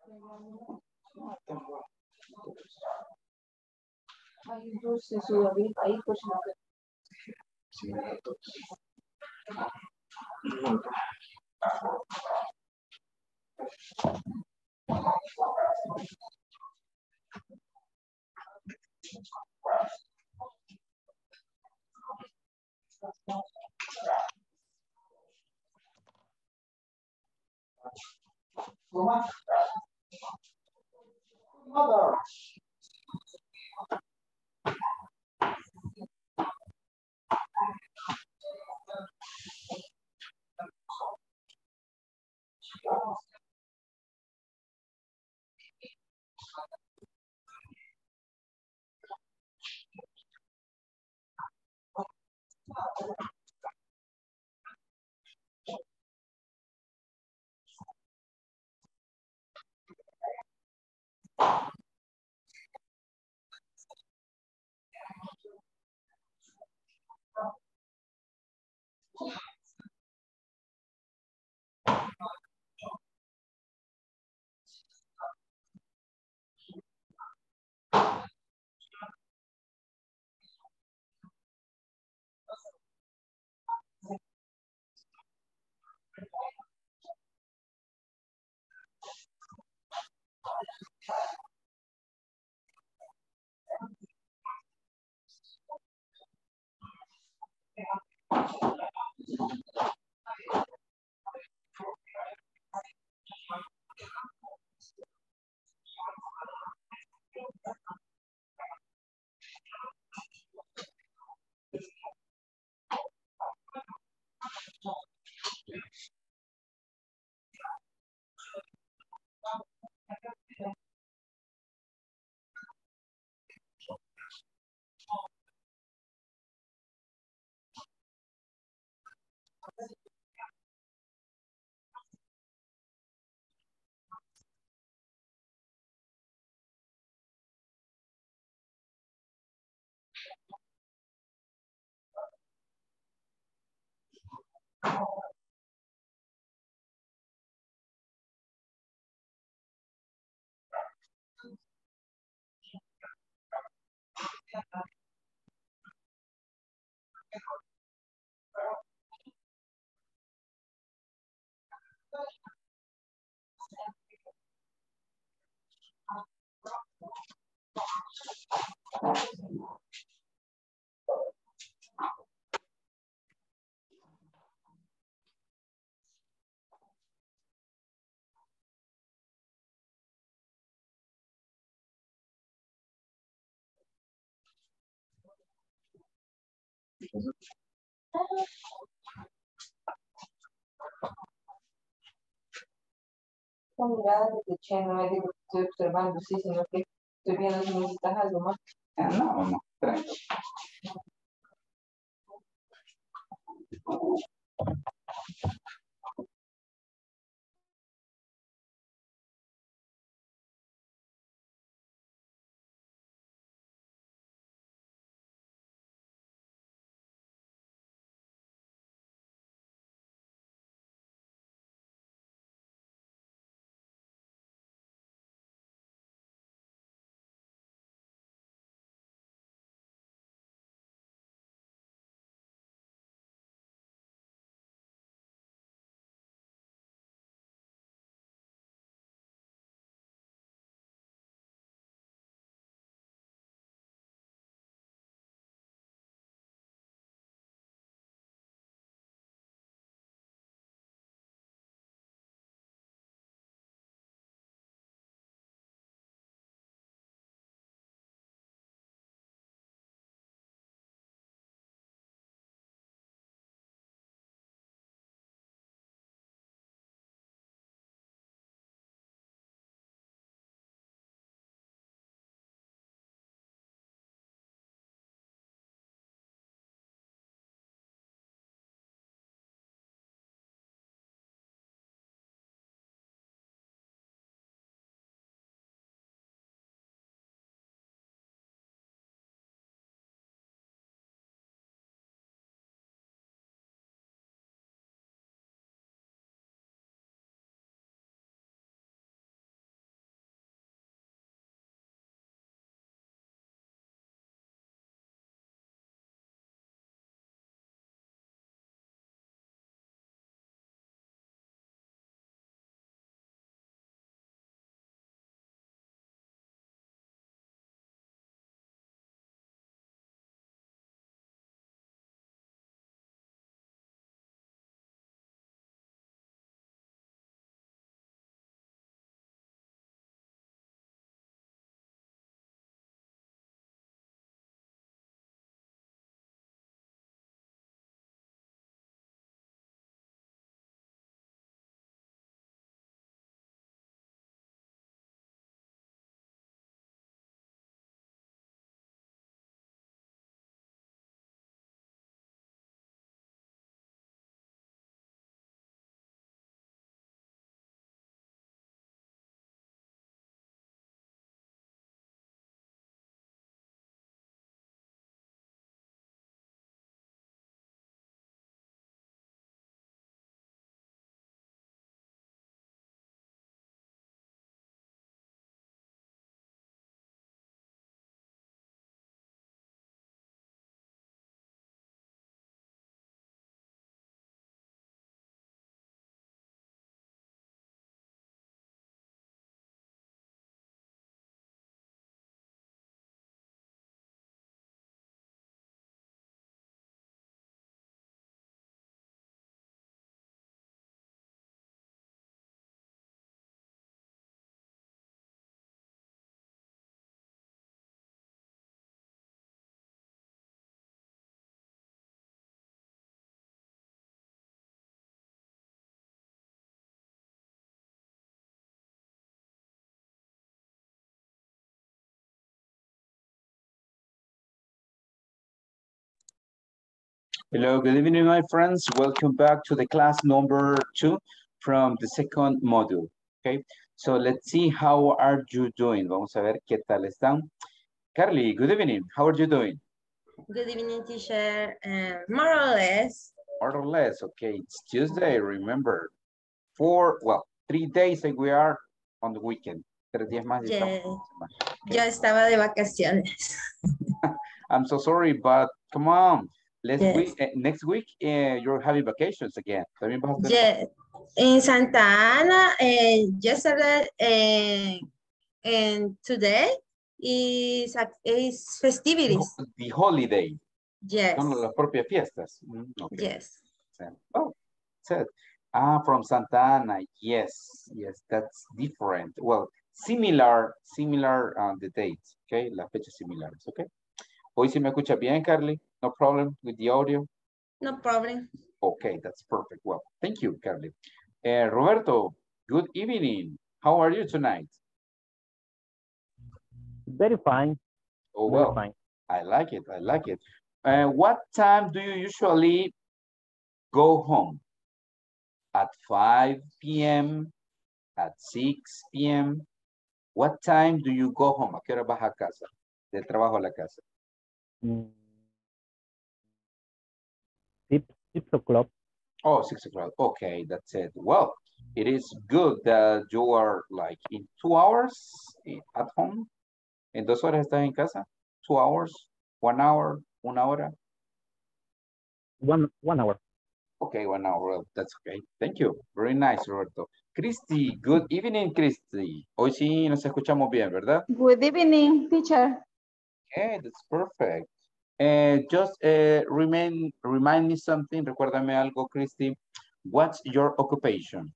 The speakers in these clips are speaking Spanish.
Hay dulce sudadito, ahí pues no. Sí, Mother. Esta mirada de che, no me digo que estoy observando, sí, sino que estoy viendo si necesitas algo más. No, no, tranqui. Hello, good evening, my friends. Welcome back to the class number 2 from the second module. Okay, so let's see how are you doing. Vamos a ver qué tal están. Carly, good evening. How are you doing? Good evening, teacher. More or less. More or less. Okay, it's Tuesday. Remember, 3 days and we are on the weekend. 3 días más. Yeah. Okay. Yo estaba de vacaciones. I'm so sorry, but come on. Yes. Next week, you're having vacations again. También vas a tener- Yeah. In Santa Ana, yesterday and today is festivities. The holiday. Yes. Son las propias fiestas. Okay. Yes. Oh, said. From Santa Ana. Yes, that's different. Well, similar the dates. Okay, las fechas similares. Okay. Hoy sí me escucha bien, Carly. No problem with the audio. No problem. Okay, that's perfect. Well, thank you, Carly. Roberto, good evening. How are you tonight? Very fine. Oh, Very well, fine. I like it. What time do you usually go home? At 5 p.m., at 6 p.m.? What time do you go home? ¿A qué hora vas a casa? Del trabajo a la casa. 6 o'clock. Oh, 6 o'clock. Okay, that's it. Well, it is good that you are like in 2 hours at home. ¿En 2 horas estás en casa? 2 hours? 1 hour? 1 hora? 1 hour. Okay, 1 hour. Well, that's okay. Thank you. Very nice, Roberto. Christy, good evening, Christy. Hoy sí nos escuchamos bien, ¿verdad? Good evening, teacher. Okay, that's perfect. Just remind me something. Recuérdame algo, Christy. What's your occupation?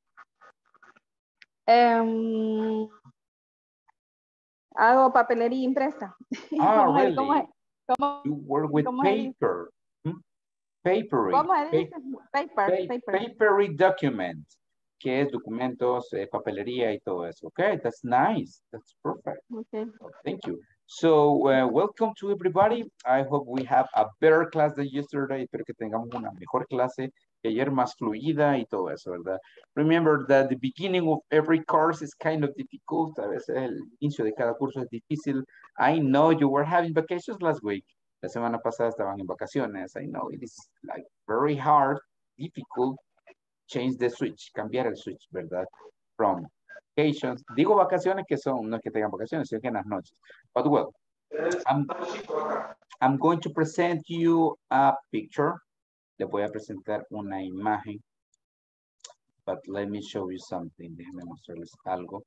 Hago papelería impresa. Really? ¿Cómo You work with cómo se dice? paper. Papery. ¿Cómo se dice? Paper. Papery document. Que es documentos, papelería y todo eso. Okay, that's nice. That's perfect. Okay. Thank you. So, welcome to everybody. I hope we have a better class than yesterday. Espero que tengamos una mejor clase que ayer, más fluida y todo eso, ¿verdad? Remember that the beginning of every course is kind of difficult. A veces el inicio de cada curso es difícil. I know you were having vacations last week. La semana pasada estaban en vacaciones. I know it is like very hard, difficult, change the switch, cambiar el switch, ¿verdad? From vacations. Digo vacaciones que son, no es que tengan vacaciones, sino que en las noches. But well, I'm going to present you a picture. Le voy a presentar una imagen. But let me show you something. Déjenme mostrarles algo.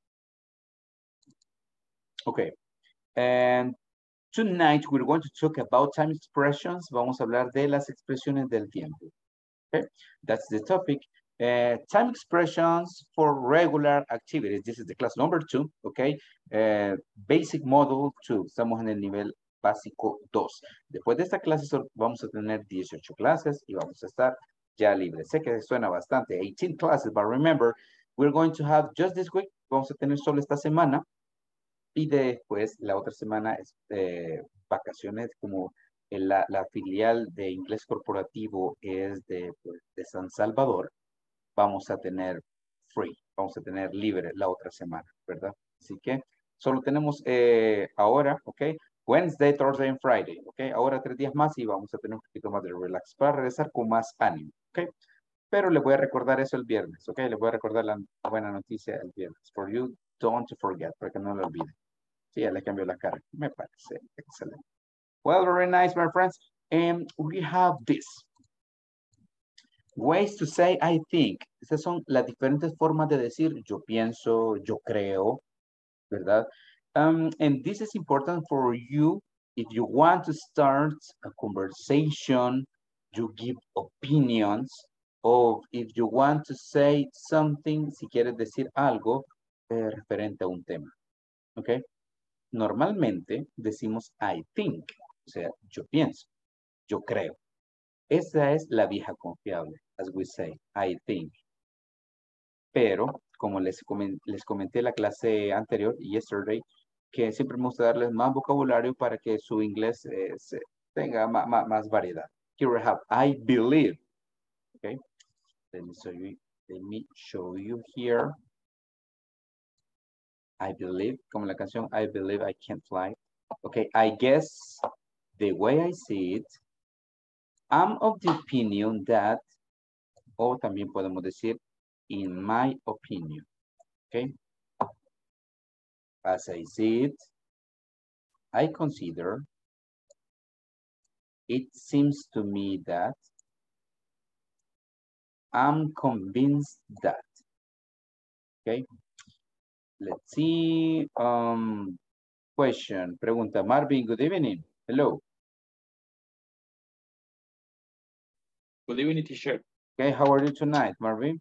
Okay. And tonight we're going to talk about time expressions. Vamos a hablar de las expresiones del tiempo. Okay, that's the topic. Time expressions for regular activities. This is the class number 2, okay? Basic model 2. Estamos en el nivel básico 2. Después de esta clase vamos a tener 18 clases y vamos a estar ya libres. Sé que suena bastante, 18 classes, but remember, we're going to have just this week, vamos a tener solo esta semana y después la otra semana es vacaciones como la filial de inglés corporativo es de San Salvador, vamos a tener free, vamos a tener libre la otra semana, ¿verdad? Así que solo tenemos ahora, ¿ok? Wednesday, Thursday and Friday, ¿ok? Ahora 3 días más y vamos a tener un poquito más de relax para regresar con más ánimo, ¿ok? Pero le voy a recordar eso el viernes, ¿ok? Le voy a recordar la buena noticia el viernes. For you, don't forget, para que no lo olviden. Sí, ya le cambió la cara. Me parece excelente. Well, very nice, my friends. And we have this. Ways to say I think. Esas son las diferentes formas de decir yo pienso, yo creo, ¿verdad? And this is important for you if you want to start a conversation, you give opinions, or if you want to say something, si quieres decir algo referente a un tema. ¿Ok? Normalmente decimos I think, o sea, yo pienso, yo creo. Esa es la vieja confiable, as we say, I think. Pero, como les comenté la clase anterior, yesterday, que siempre me gusta darles más vocabulario para que su inglés tenga más variedad. ¿Ok? Here I have, I believe. Okay, let me show you here. I believe, como la canción, I believe I can fly. Okay, I guess the way I see it, I'm of the opinion that, o también podemos decir, in my opinion. Okay, as I see it, I consider, it seems to me that, I'm convinced that. Okay, let's see. Question, pregunta. Marvin, good evening. Hello. Good evening, teacher. Okay, how are you tonight, Marvin?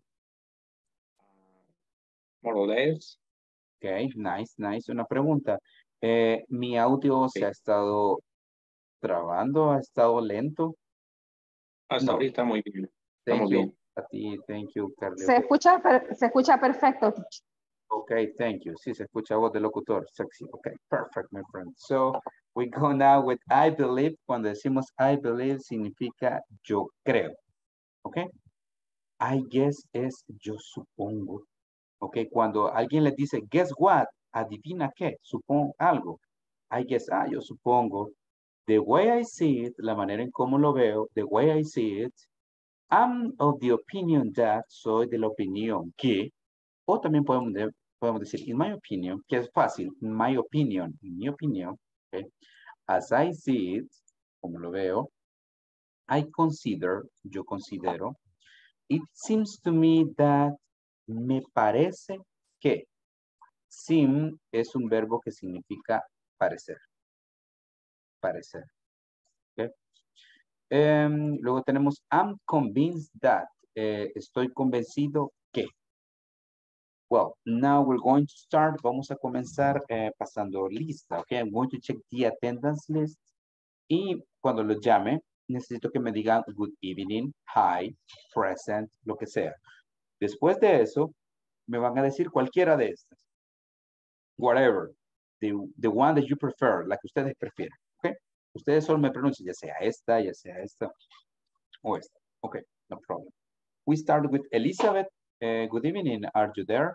More or less. Okay, nice, nice. Una pregunta. Mi audio se ha estado trabando, ha estado lento. Hasta No. ahorita muy bien. Thank Estamos you. bien. A ti, thank you, Carly. Se escucha perfecto. Okay, thank you. Sí, se escucha voz de locutor, sexy. Okay, perfect, my friend. So, we go now with I believe. Cuando decimos I believe, significa yo creo. Okay? I guess es yo supongo. Okay, cuando alguien le dice, guess what? Adivina qué, supongo algo. I guess, yo supongo. The way I see it, la manera en cómo lo veo, the way I see it, I'm of the opinion that, soy de la opinión que, o también podemos decir, in my opinion, que es fácil, in my opinion, en mi opinión, okay? As I see it, como lo veo, I consider, yo considero, it seems to me that, me parece que, seem es un verbo que significa parecer, parecer, okay? Luego tenemos, I'm convinced that, estoy convencido que. Well, now we're going to start. Vamos a comenzar pasando lista. Okay, I'm going to check the attendance list. Y cuando lo llame, necesito que me digan good evening, hi, present, lo que sea. Después de eso, me van a decir cualquiera de estas. Whatever. The one that you prefer, la que ustedes prefieren. Okay. Ustedes solo me pronuncian, ya sea esta o esta. Okay, no problem. We start with Elizabeth. Good evening. Are you there?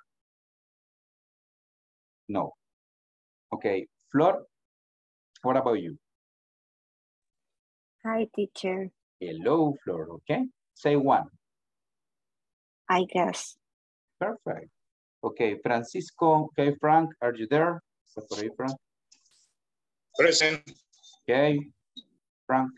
No. Okay. Flor, what about you? Hi, teacher. Hello, Flor. Okay. Say one. I guess. Perfect. Okay. Francisco. Okay. Frank, are you there? ¿Estás por ahí, Frank? Present. Okay. Frank.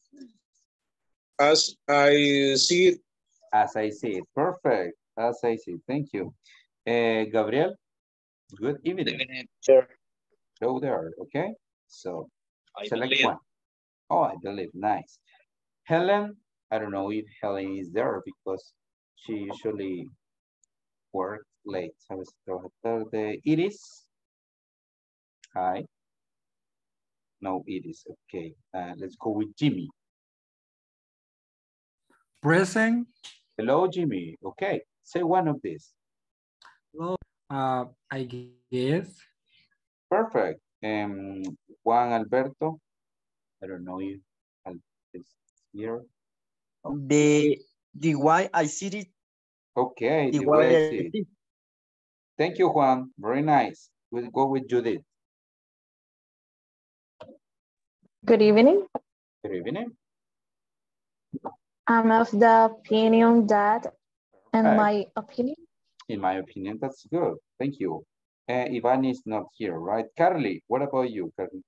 As I see it. As I see it. Perfect. As I see it. Thank you. Gabriel. Good evening. Good evening, sir. Hello there. Okay. So I select believe. one. Oh, I believe. Nice. Helen. I don't know if Helen is there because she usually works late. Iris. Hi. No, Iris. Okay. Let's go with Jimmy. Present. Hello, Jimmy. Okay. Say one of these. Hello. I guess. Perfect. Juan Alberto. I don't know if is here. The way I see it. Okay, the way I see it. Thank you, Juan. Very nice. We'll go with Judith. Good evening. Good evening. I'm of the opinion that, in my opinion, that's good. Thank you. Ivan is not here, right? Carly, what about you, Carly?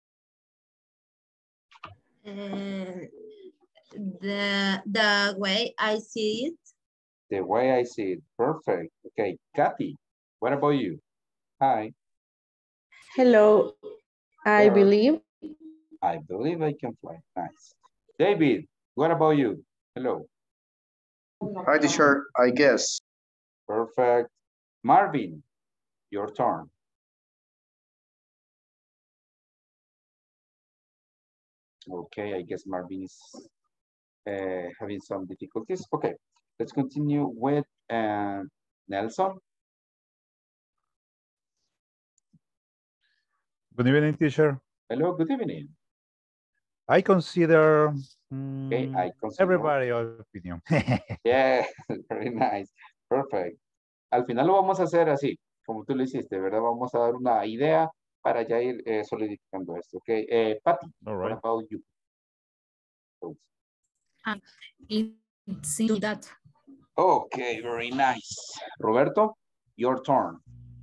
The way I see it. The way I see it. Perfect. Okay, Kathy, what about you? Hi. Hello. I believe I can fly. Nice. David, what about you? Hello. Hi, teacher. I guess. Perfect. Marvin, your turn. Okay, I guess Marvin is having some difficulties. Okay, let's continue with Nelson. Good evening, teacher. Hello, good evening. I consider Okay, I consider. everybody's opinion. Yeah, very nice. Perfect. Al final lo vamos a hacer así, como tú lo hiciste, ¿verdad? Vamos a dar una idea para ya ir solidificando esto, ¿ok? Patty, All what right. about you? It's that. Okay, very nice. Roberto, your turn.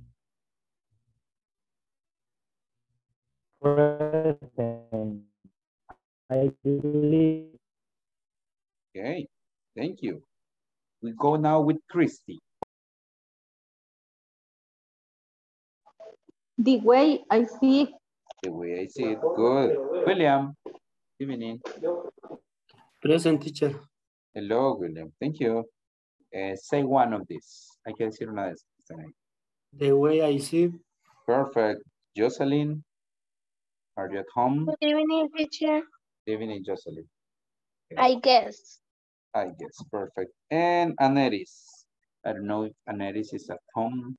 Present. I believe. Okay, thank you. We go now with Christy. The way I see it. The way I see it, good. William, evening. Present, teacher. Hello, William, thank you. Say one of these. Hay que decir una de estas. The way I see. Perfect. Jocelyn, are you at home? Good evening, teacher. Good evening, Jocelyn. Okay. I guess. I guess, perfect. And Aneris. I don't know if Aneris is at home.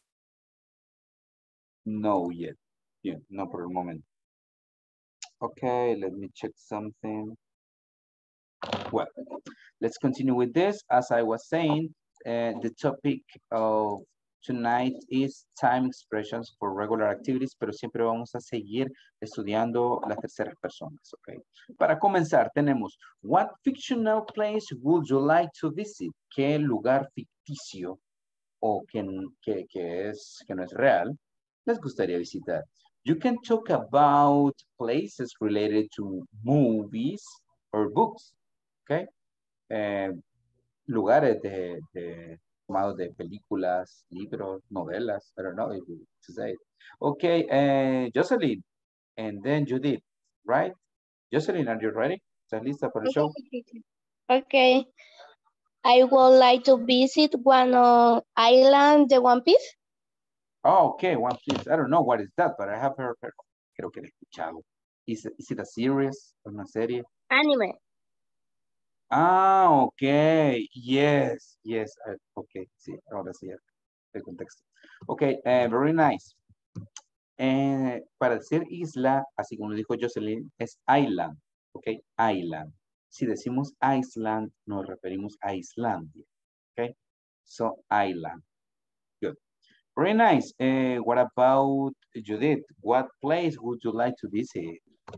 No yet. Yeah, no por el momento. Okay, let me check something. Well, let's continue with this. As I was saying, the topic of tonight is time expressions for regular activities, pero siempre vamos a seguir estudiando las terceras personas, okay? Para comenzar, tenemos, what fictional place would you like to visit? ¿Qué lugar ficticio o que no es real les gustaría visitar? You can talk about places related to movies or books, okay? Lugares tomados de películas, libros, novelas, I don't know if you to say it. Okay, Jocelyn, and then Judith, right? Jocelyn, are you ready? ¿Estás lista para el show? Okay. I would like to visit one island, the One Piece. Oh, okay, One Piece. I don't know what is that, but I have heard. Creo que lo he escuchado. Is it a series? ¿Una serie? Anime. Ah, okay. Yes. Okay, sí, ahora sí, el contexto. Okay, very nice. Para decir isla, así como dijo Jocelyn, es island. Okay, island. Si decimos Iceland, nos referimos a Islandia. Okay, so island. Good. Very nice. What about Judith? What place would you like to visit?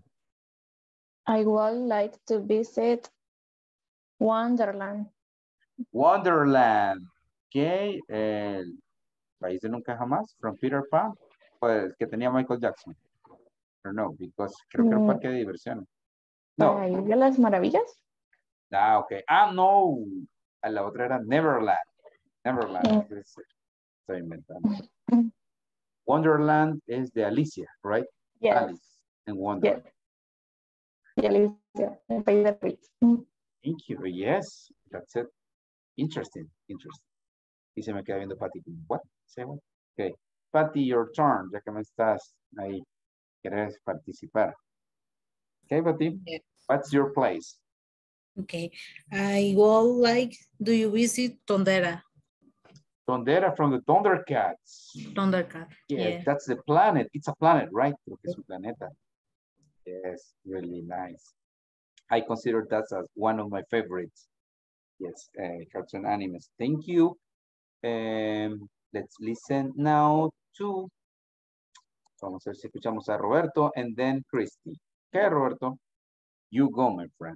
I would like to visit Wonderland. Wonderland. Okay. El País de Nunca Jamás, from Peter Pan. Pues que tenía Michael Jackson. Or no, because creo que era un parque de diversiones. No. ¿País de las Maravillas? Ah, ok. Ah, no. A la otra era Neverland. Neverland. Estoy inventando. Wonderland es de Alicia, right? Yes. Alice and Wonderland. Yes. Alicia, el País de Reyes. Thank you. Yes, that's it. Interesting. Y se me queda viendo Patty. What? Say what? Okay. Patty, your turn. Ya que me estás ahí. ¿Quieres participar? Okay, Patty. Yes. What's your place? Okay. I would like, do you visit Tondera? Tondera from the Thundercats. Thundercat. Yes, Yeah. that's the planet. It's a planet, right? Creo que es un planeta. Yes, really nice. I consider that as one of my favorites. Yes, cartoon animes. Thank you. Let's listen now to. Vamos a ver si escuchamos a Roberto and then Christy. Okay, Roberto, you go, my friend.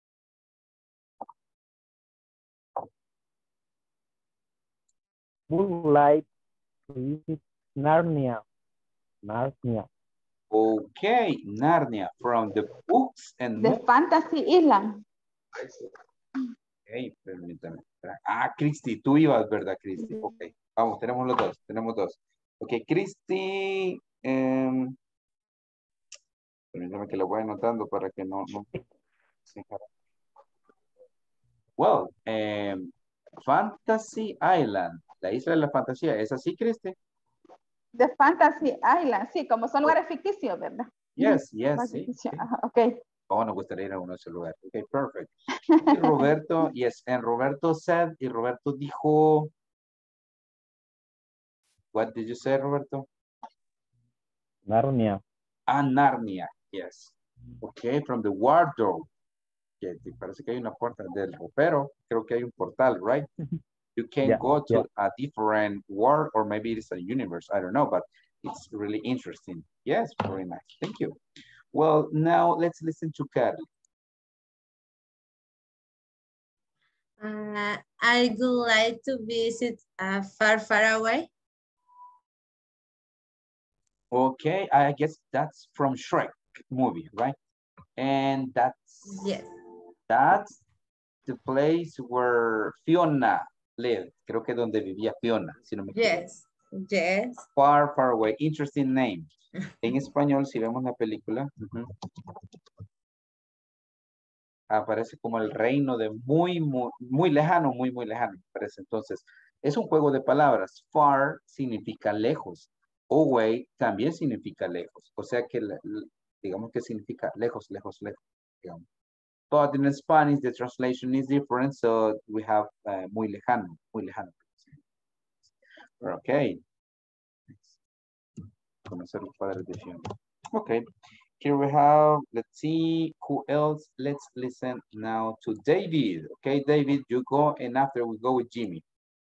Would like to visit Narnia. Okay, Narnia from the books and The Fantasy Island. Okay, permítame. Ah, Christy, tú ibas, ¿verdad, Christy? Ok, vamos, tenemos dos. Ok, Christy, permítame que lo voy anotando para que no. Well, Fantasy Island, la isla de la fantasía, ¿es así, Christy? The Fantasy Island, sí, como son lugares ficticios, ¿verdad? Yes, sí. Ajá, ok. Oh, nos gustaría ir a uno de esos lugares. Ok, perfect. Y Roberto, yes, and Roberto said, y Roberto dijo, what did you say, Roberto? Narnia. Ah, Narnia, yes. Okay, from the wardrobe. Que parece que hay una puerta del ropero. Creo que hay un portal, right? You can Yeah, go to yeah. a different world, or maybe it's a universe. I don't know, but it's really interesting. Yes, very nice. Thank you. Well, now let's listen to Carly. I would like to visit far, far away. Okay, I guess that's from Shrek movie, right? And Yes. that's the place where Fiona lived. Creo que donde vivía Fiona, si no me equivoco. Yes. Yes. Far, far away. Interesting name. En español, si vemos la película, aparece como el reino de muy, muy, muy lejano, muy, muy lejano. Parece. Entonces, es un juego de palabras. Far significa lejos. Away también significa lejos. O sea que, digamos que significa lejos, lejos, lejos. Digamos. But in Spanish, the translation is different. So we have muy lejano, muy lejano. Okay. Conocer los padres de Fiona. Okay. Here we have, let's see, who else? Let's listen now to David. Okay, David, you go, and after we go with Jimmy.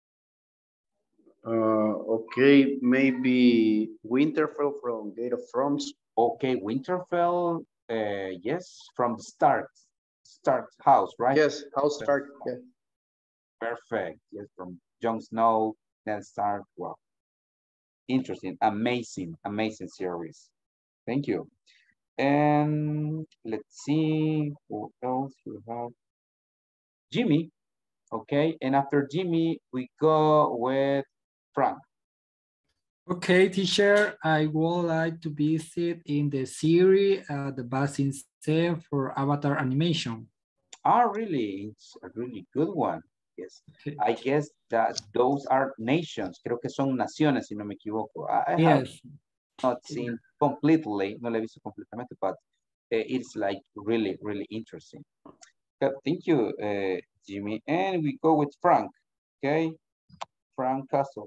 Okay, maybe Winterfell from Game of Thrones. Okay, Winterfell, yes, from the Stark house, right? Yes, House Stark. Yeah. Perfect. Yes, from Jon Snow, Ned Stark. Wow. Interesting, amazing, amazing series. Thank you. And let's see who else we have. Jimmy. Okay, and after Jimmy, we go with Frank. Okay, teacher, I would like to visit in the series the basin set for Avatar animation. Ah, really? It's a really good one. Yes. Okay. I guess that those are nations. Creo que son naciones, si no me equivoco. I have not seen completely, no la he visto completamente, but it's like really, really interesting. Okay, thank you, Jimmy. And we go with Frank. Okay, Frank Castle.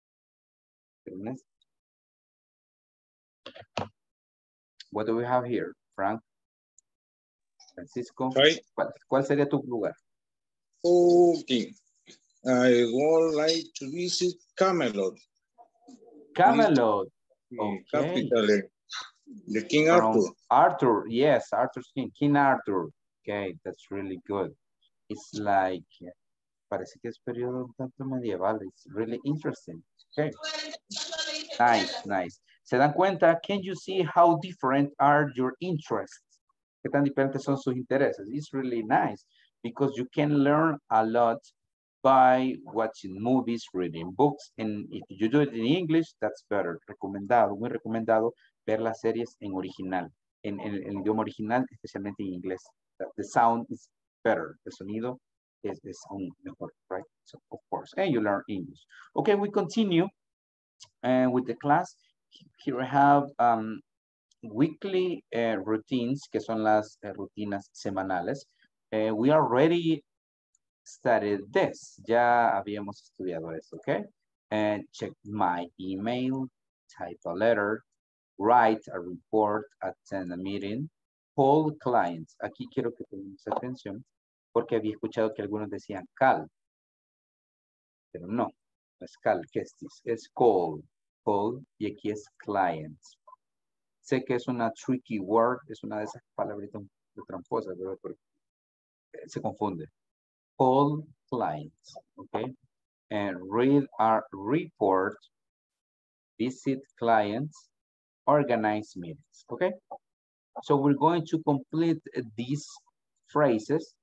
What do we have here, Frank? Francisco. Right. ¿Cuál sería tu lugar? Okay. I would like to visit Camelot. Camelot. Okay. Capital. The King Arthur. Arthur, yes, Arthur's King. King Arthur. Okay, that's really good. It's like, parece que es periodo un tanto medieval. It's really interesting. Okay. Nice, nice. ¿Se dan cuenta? Can you see how different are your interests? ¿Qué tan diferentes son sus intereses? It's really nice because you can learn a lot by watching movies, reading books, and if you do it in English, that's better. Recomendado, muy recomendado ver las series en original, en el idioma original, especialmente en inglés. The sound is better. El sonido es aún mejor, right? So, of course, and you learn English. Okay, we continue with the class. Here we have weekly routines, que son las rutinas semanales. We already studied this. Ya habíamos estudiado esto, okay? And check my email, type a letter, write a report, attend a meeting, call clients. Aquí quiero que tengamos atención porque había escuchado que algunos decían call, pero no es call, ¿qué es call, y aquí es clients. Sé que es una tricky word, es una de esas palabritas tramposas, ¿verdad? Porque se confunde. Call clients, okay? And read our report, visit clients, organize meetings, okay? So we're going to complete these phrases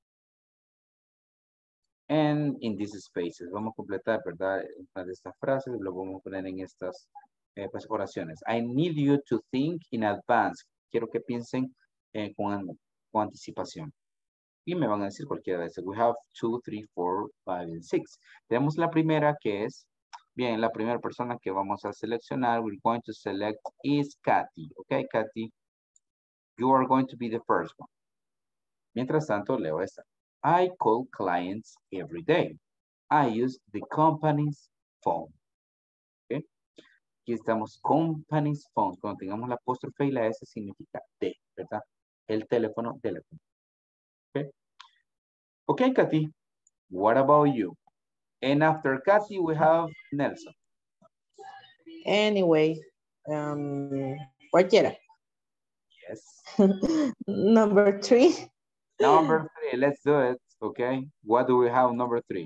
and in these spaces. Vamos a completar, ¿verdad? Una de estas frases, lo vamos a poner en estas pues, oraciones. I need you to think in advance. Quiero que piensen con anticipación. Y me van a decir cualquiera de esas. We have 2, 3, 4, 5, and 6. Tenemos la primera que es, bien, la primera persona que vamos a seleccionar, we're going to select is Katy. Okay, Katy, you are going to be the first one. Mientras tanto, leo esta. I call clients every day. I use the company's phone. Okay. Aquí estamos, company's phone. Cuando tengamos la apóstrofe y la S significa de, ¿verdad? el teléfono de la computadora. Okay. Okay, Katy. What about you? And after Katy, we have Nelson. Anyway, cualquiera. Yes. Number 3. Number 3, let's do it. Okay. What do we have number 3?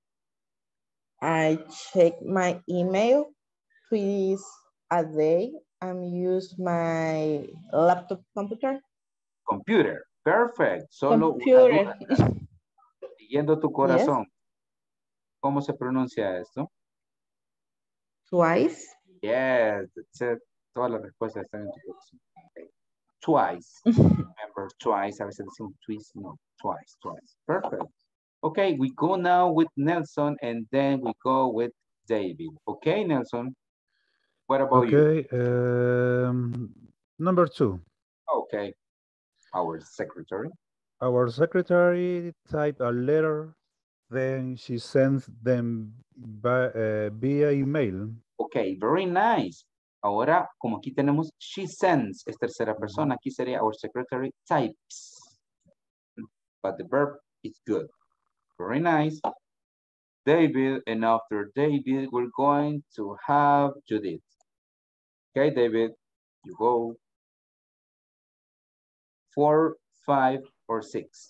I check my email twice a day and use my laptop computer. Computer. Perfect. Solo Computer. una duda. Siguiendo tu corazón. Yes. ¿Cómo se pronuncia esto? Twice. Yes, that's it. Todas las respuestas están en tu corazón. Okay. Twice. Remember, twice. A veces decimos twice. No, twice, twice. Perfect. Okay, we go now with Nelson and then we go with David. Okay, Nelson. What about you? Okay, number 2. Okay. Our secretary. Our secretary typed a letter, then she sends them via email. Okay, very nice. Ahora, como aquí tenemos she sends, es tercera persona, aquí sería our secretary types. But the verb is good. Very nice. David, and after David, we're going to have Judith. Okay, David, you go. 4, 5, or 6.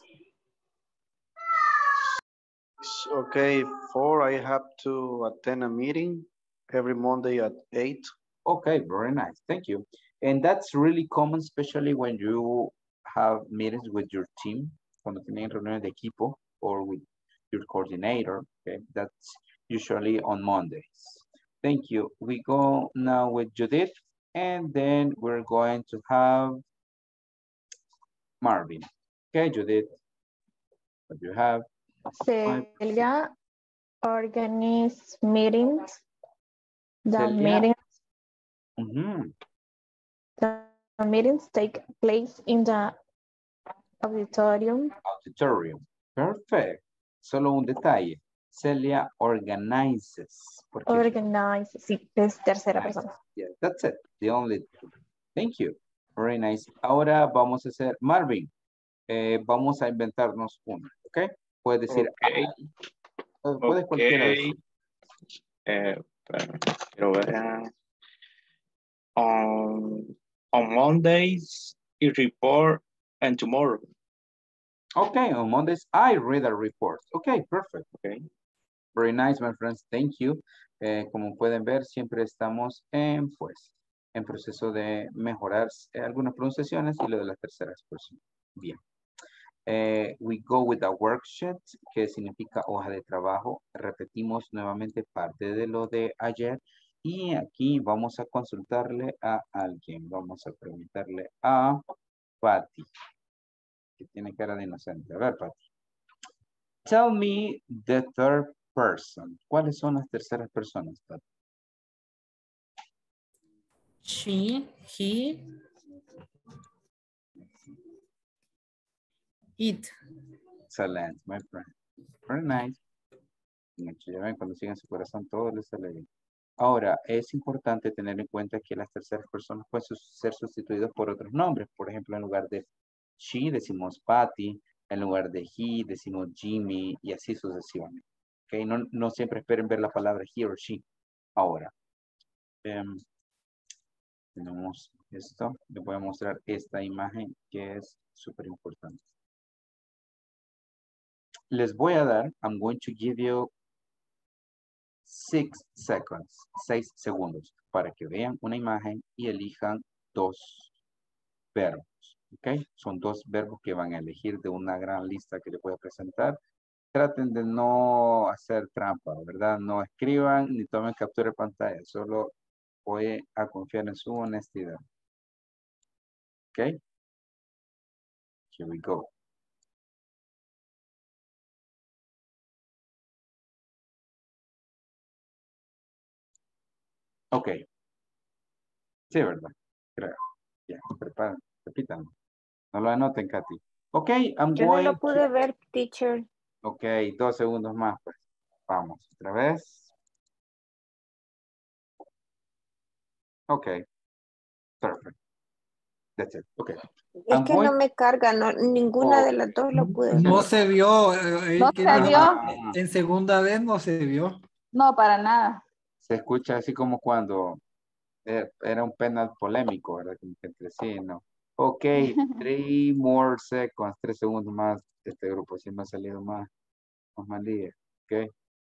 Okay, 4, I have to attend a meeting every Monday at 8. Okay, very nice. Thank you. And that's really common, especially when you have meetings with your team, cuando tienen reuniones de equipo, or with your coordinator. Okay, that's usually on Mondays. Thank you. We go now with Judith, and then we're going to have Marvin. Okay, Judith, what do you have? Celia organize meetings. The Celia. meetings. Mm-hmm. The meetings take place in the auditorium. Auditorium. Perfect. Solo un detalle. Celia organizes. Organizes. Sí, es tercera persona. Yeah, that's it. The only. Thank you. Very nice. Ahora vamos a hacer Marvin. Vamos a inventarnos una. ¿Ok? Puedes decir. Okay. Puedes cualquiera decir. Quiero ver. On Mondays, you report, and tomorrow. Okay, on Mondays, I read a report. Okay, perfect. Okay. Very nice, my friends. Thank you. Como pueden ver, siempre estamos en proceso de mejorar algunas pronunciaciones y lo de las terceras personas. Bien. We go with a worksheet, que significa hoja de trabajo. Repetimos nuevamente parte de lo de ayer. Y aquí vamos a consultarle a alguien. Vamos a preguntarle a Patty, que tiene cara de inocente. A ver, Patty. Tell me the third person. ¿Cuáles son las terceras personas, Patty? She, he, it. Excellent, my friend. Very nice. Ya ven, cuando siguen su corazón, todo les sale bien. Ahora, es importante tener en cuenta que las terceras personas pueden ser sustituidas por otros nombres. Por ejemplo, en lugar de she decimos Patty, en lugar de he decimos Jimmy y así sucesivamente. Okay? No siempre esperen ver la palabra he or she. Ahora, tenemos esto. Les voy a mostrar esta imagen que es súper importante. Les voy a dar, I'm going to give you 6 seconds, 6 segundos, para que vean una imagen y elijan 2 verbos, ¿ok? Son 2 verbos que van a elegir de una gran lista que les voy a presentar. Traten de no hacer trampa, ¿verdad? No escriban ni tomen captura de pantalla, solo voy a confiar en su honestidad. ¿Ok? Here we go. Ok. Sí, ¿verdad? Creo. Ya, preparen, repítanlo. No lo anoten, Katy. Ok, I'm Yo no going lo pude ver, teacher. Ok, 2 segundos más, pues. Vamos, otra vez. Ok. Perfect. That's it. Okay. Es que no me carga, no, ninguna de las dos lo pude No ver. se vio. No se vio. En segunda vez no se vio. No, para nada. Se escucha así como cuando era un penal polémico, ¿verdad? Como que entre sí, ¿no? Ok, 3 more seconds, 3 segundos más. Este grupo sí me ha salido más malilla. Ok.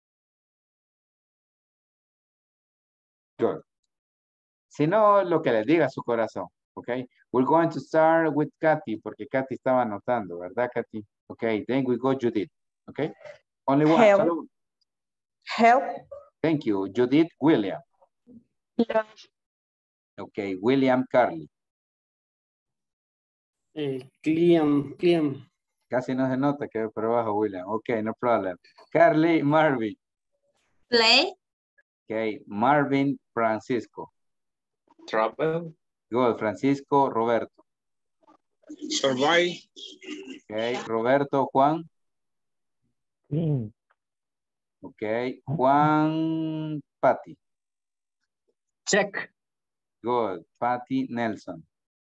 Good. Si no, lo que les diga su corazón. Ok. We're going to start with Kathy, porque Kathy estaba anotando, ¿verdad, Kathy? Ok, then we go Judith. Ok. Only one. Help. Solo uno. Help. Thank you. Judith William. Ok, William Carly. Clean. Casi no se nota que por abajo, William. Ok, no problem. Carly Marvin. Play. Ok, Marvin Francisco. Travel. Good, Francisco Roberto. Survive. Ok, Roberto Juan. Clean. Ok, Juan Patti. Check. Good, Patti Nelson.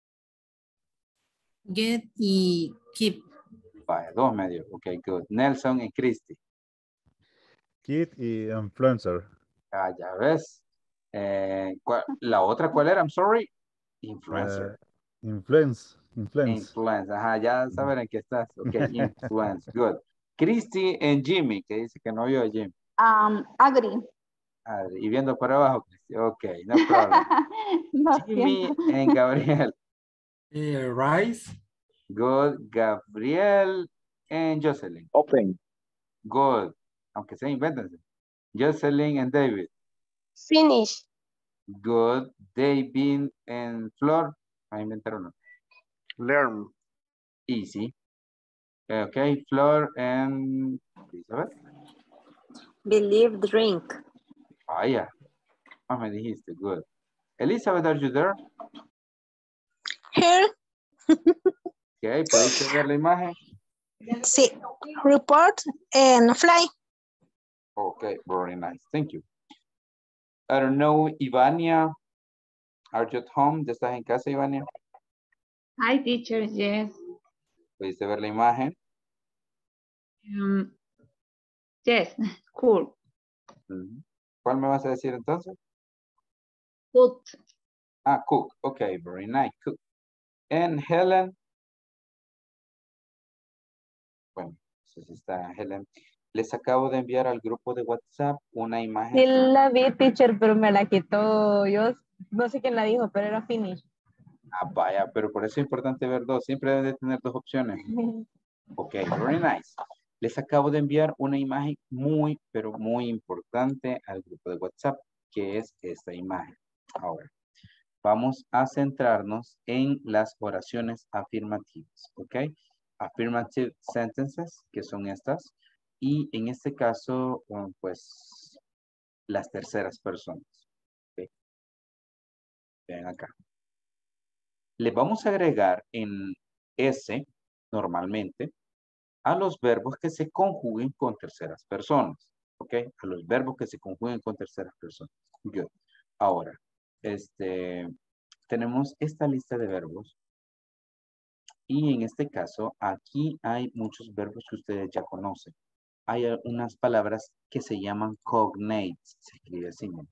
Get y keep. Vaya, 2 medios. Ok, good. Nelson y Christy. Kid y influencer. Ah, ya ves. La otra, ¿cuál era? I'm sorry. Influencer. Influence. Influence. Ajá, ya saben en qué estás. Ok, influence. Good. Christy y Jimmy, que dice que no vio a Jimmy. Agree. Y viendo para abajo, Christy. Ok, no problem. No Jimmy siento. y Gabriel. Rice. Good. Gabriel and Jocelyn. Open. Good. Aunque sea, invéntense. Jocelyn and David. Finish. Good. David and Flor. Ahí inventaron uno. Learn. Easy. Okay, Flor and Elizabeth. Believe, drink. Ah, yeah. Me dijiste. Good. Elizabeth, are you there? Here, Okay, ¿puedes ver la imagen? sí. Report and fly. Okay, very nice. Thank you. I don't know, Ivania, are you at home? ¿Ya estás en casa, Ivania? Hi, teacher. Yes. ¿Pudiste ver la imagen? Yes. Cool. ¿Cuál me vas a decir entonces? Good. Ah, cook. Okay, very nice. Cook. And Helen. Bueno, no sé si está Helen. Les acabo de enviar al grupo de WhatsApp una imagen. Sí la vi, teacher, pero me la quitó. Yo no sé quién la dijo, pero era finish. Ah, vaya, pero por eso es importante ver dos. Siempre deben de tener dos opciones. Ok, very nice. Les acabo de enviar una imagen muy, pero muy importante al grupo de WhatsApp, que es esta imagen. Ahora, vamos a centrarnos en las oraciones afirmativas, ¿ok? Affirmative sentences, que son estas. Y en este caso, pues, las terceras personas. ¿Okay? Ven acá. Le vamos a agregar en S, normalmente, a los verbos que se conjuguen con terceras personas. ¿Ok? A los verbos que se conjuguen con terceras personas. Good. Ahora, tenemos esta lista de verbos. Y en este caso, aquí hay muchos verbos que ustedes ya conocen. Hay unas palabras que se llaman cognates. Se escribe así, ¿no?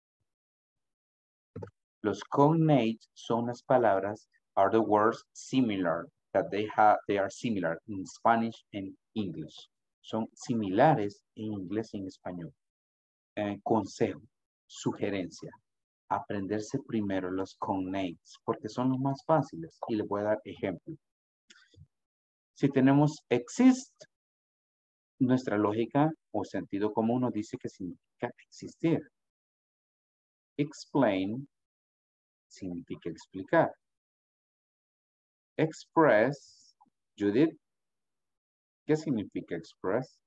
Los cognates son las palabras, are the words similar, that they are similar in Spanish and English. Son similares en inglés y en español. Consejo, sugerencia, aprenderse primero los cognates, porque son los más fáciles. Y les voy a dar ejemplo. Si tenemos exist, nuestra lógica o sentido común nos dice que significa existir. Explain significa explicar. Express, Judith, ¿qué significa express?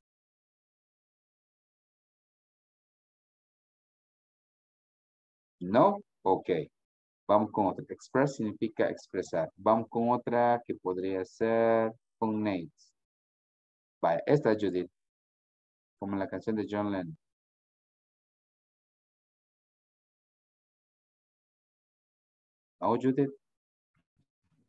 No, ok. Vamos con otra. Express significa expresar. Vamos con otra que podría ser cognates. Vaya, esta es Judith. Como la canción de John Lennon. ¿No, Judith?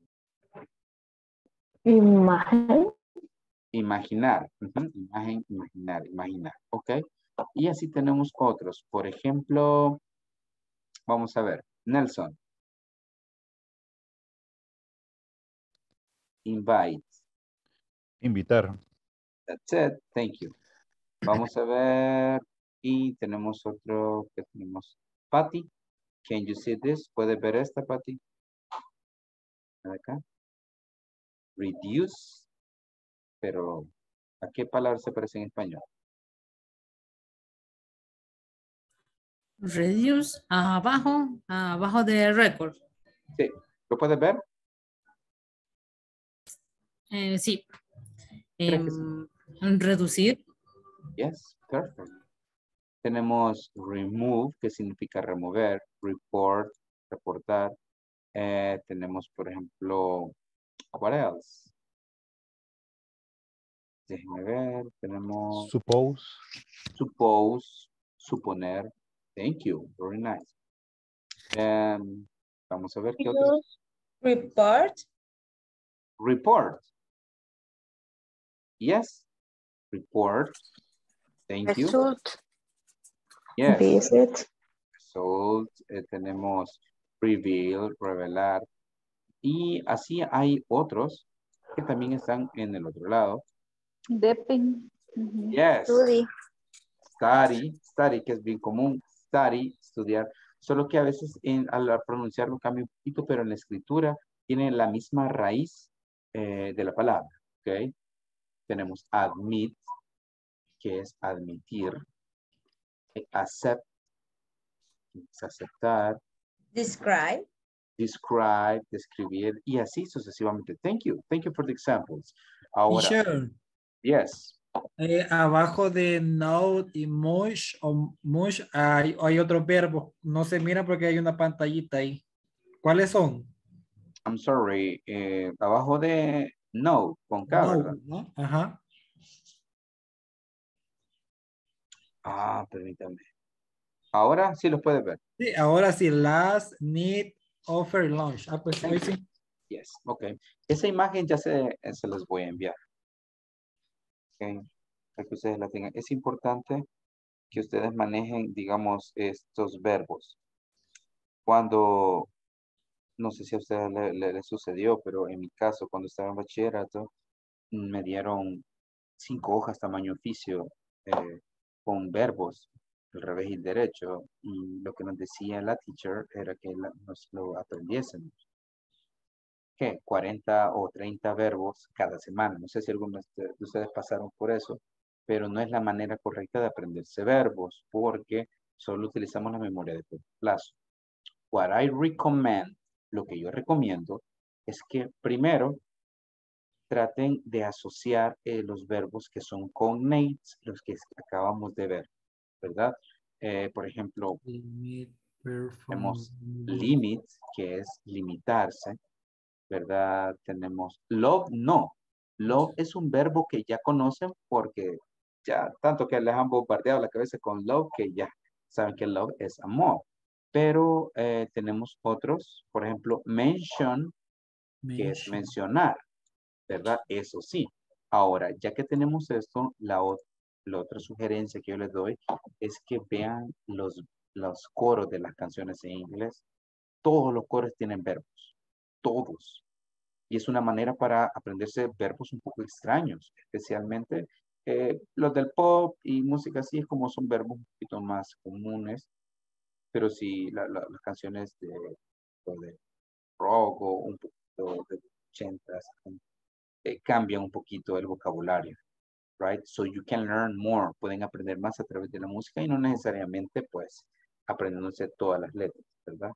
Imagen. Imaginar. Imagen, imaginar, imaginar. Ok. Y así tenemos otros. Por ejemplo, vamos a ver. Nelson. Invite. Invitar. That's it. Thank you. Vamos a ver. Y tenemos otro que tenemos. Patty. Can you see this? ¿Puede ver esta, Patty? Acá. Reduce. Pero, ¿a qué palabra se parece en español? Reduce, abajo de record. Sí. ¿Lo puedes ver? Sí. Creo que sí. Reducir. Yes, perfect. Tenemos remove, que significa remover, report, reportar. Tenemos, por ejemplo, what else? Déjenme ver, tenemos... Suppose. Suppose, suponer. Thank you, very nice. Vamos a ver qué otro. Report. Report. Yes, report. Thank you. Result. Yes. Visit. Result. Tenemos reveal, revelar. Y así hay otros que también están en el otro lado. Depend. Yes. Study. Study, que es bien común. Study, estudiar. Solo que a veces al pronunciarlo cambia un poquito, pero en la escritura tiene la misma raíz de la palabra. ¿Ok? Tenemos admit, que es admitir. Accept, es aceptar. Describe. Describe, describir, y así sucesivamente. Thank you for the examples. Ahora, Teacher, yes. Abajo de not y much o much hay otros verbos. No se mira porque hay una pantallita ahí. ¿Cuáles son? I'm sorry. Abajo de no, con K, No, ¿verdad? ¿no? Ajá. Permítame. Ahora sí los puedes ver. Sí, ahora sí. Last, need, offer, lunch. Pues hoy sí. Yes, ok. Esa imagen ya se las voy a enviar. Ok, para que ustedes la tengan. Es importante que ustedes manejen, digamos, estos verbos. Cuando, no sé si a ustedes le sucedió, pero en mi caso, cuando estaba en bachillerato, me dieron 5 hojas tamaño oficio con verbos, el revés y el derecho, y lo que nos decía la teacher era que nos lo aprendiésemos. ¿Qué? 40 o 30 verbos cada semana. No sé si algunos de ustedes pasaron por eso, pero no es la manera correcta de aprenderse verbos, porque solo utilizamos la memoria de corto plazo. What I recommend, lo que yo recomiendo, es que primero traten de asociar los verbos que son cognates, los que acabamos de ver, ¿verdad? Por ejemplo, tenemos limit, que es limitarse, ¿verdad? Tenemos love, no. Love es un verbo que ya conocen porque ya tanto que les han bombardeado la cabeza con love que ya saben que love es amor. Pero tenemos otros, por ejemplo, mention, que es mencionar, ¿verdad? Eso sí. Ahora, ya que tenemos esto, la otra sugerencia que yo les doy es que vean los coros de las canciones en inglés. Todos los coros tienen verbos. Todos. Y es una manera para aprenderse verbos un poco extraños, especialmente los del pop y música así es como son verbos un poquito más comunes, pero si las canciones de rock o un poquito de 80s cambian un poquito el vocabulario, right? So you can learn more, pueden aprender más a través de la música y no necesariamente pues aprendiéndose todas las letras, ¿verdad?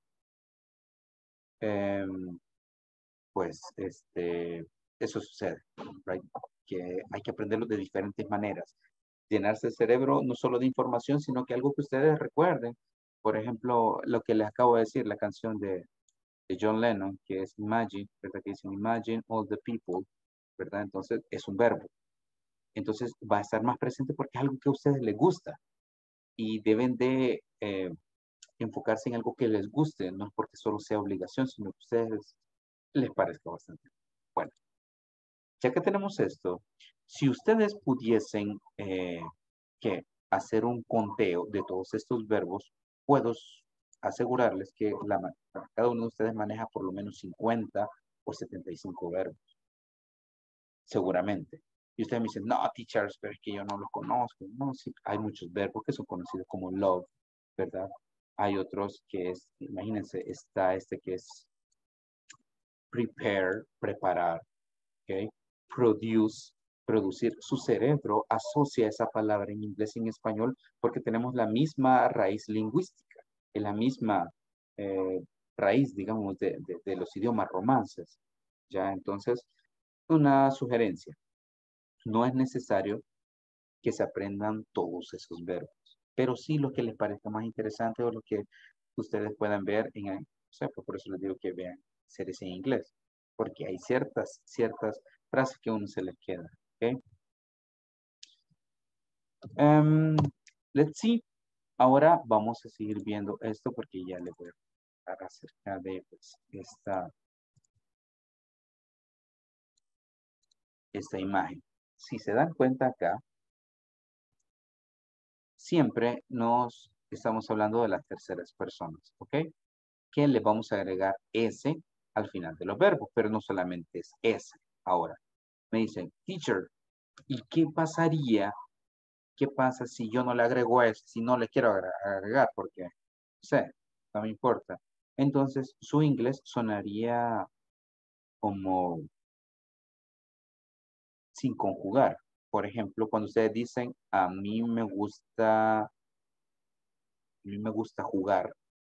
Pues eso sucede, right? Que hay que aprenderlo de diferentes maneras. Llenarse el cerebro no solo de información, sino que algo que ustedes recuerden. Por ejemplo, lo que les acabo de decir, la canción de John Lennon, que es Imagine, ¿verdad? Que dice Imagine all the people, ¿verdad? Entonces es un verbo. Entonces va a estar más presente porque es algo que a ustedes les gusta y deben de enfocarse en algo que les guste, no porque solo sea obligación, sino que a ustedes les parezca bastante. Bueno, Ya que tenemos esto, si ustedes pudiesen hacer un conteo de todos estos verbos, puedo asegurarles que cada uno de ustedes maneja por lo menos 50 o 75 verbos. Seguramente. Y ustedes me dicen, no, teachers, pero es que yo no los conozco. No, sí, hay muchos verbos que son conocidos como love, ¿verdad? Hay otros que es, imagínense, está este que es prepare, preparar, ¿ok? Produce, producir. Su cerebro asocia esa palabra en inglés y en español porque tenemos la misma raíz lingüística, en la misma raíz, digamos, de los idiomas romances. Ya, entonces, una sugerencia. No es necesario que se aprendan todos esos verbos, pero sí lo que les parezca más interesante o lo que ustedes puedan ver en, o sea, por eso les digo que vean series en inglés, porque hay ciertas frases que a uno se les queda, ¿ok? Let's see. Ahora vamos a seguir viendo esto porque ya les voy a hablar acerca de pues, esta imagen. Si se dan cuenta acá, siempre nos estamos hablando de las terceras personas, ¿ok? Que le vamos a agregar S al final de los verbos, pero no solamente es S. Ahora, me dicen, teacher, ¿y qué pasaría? ¿Qué pasa si yo no le agrego S? Si no le quiero agregar, porque, no sé, no me importa. Entonces, su inglés sonaría como sin conjugar. Por ejemplo, cuando ustedes dicen, a mí me gusta jugar.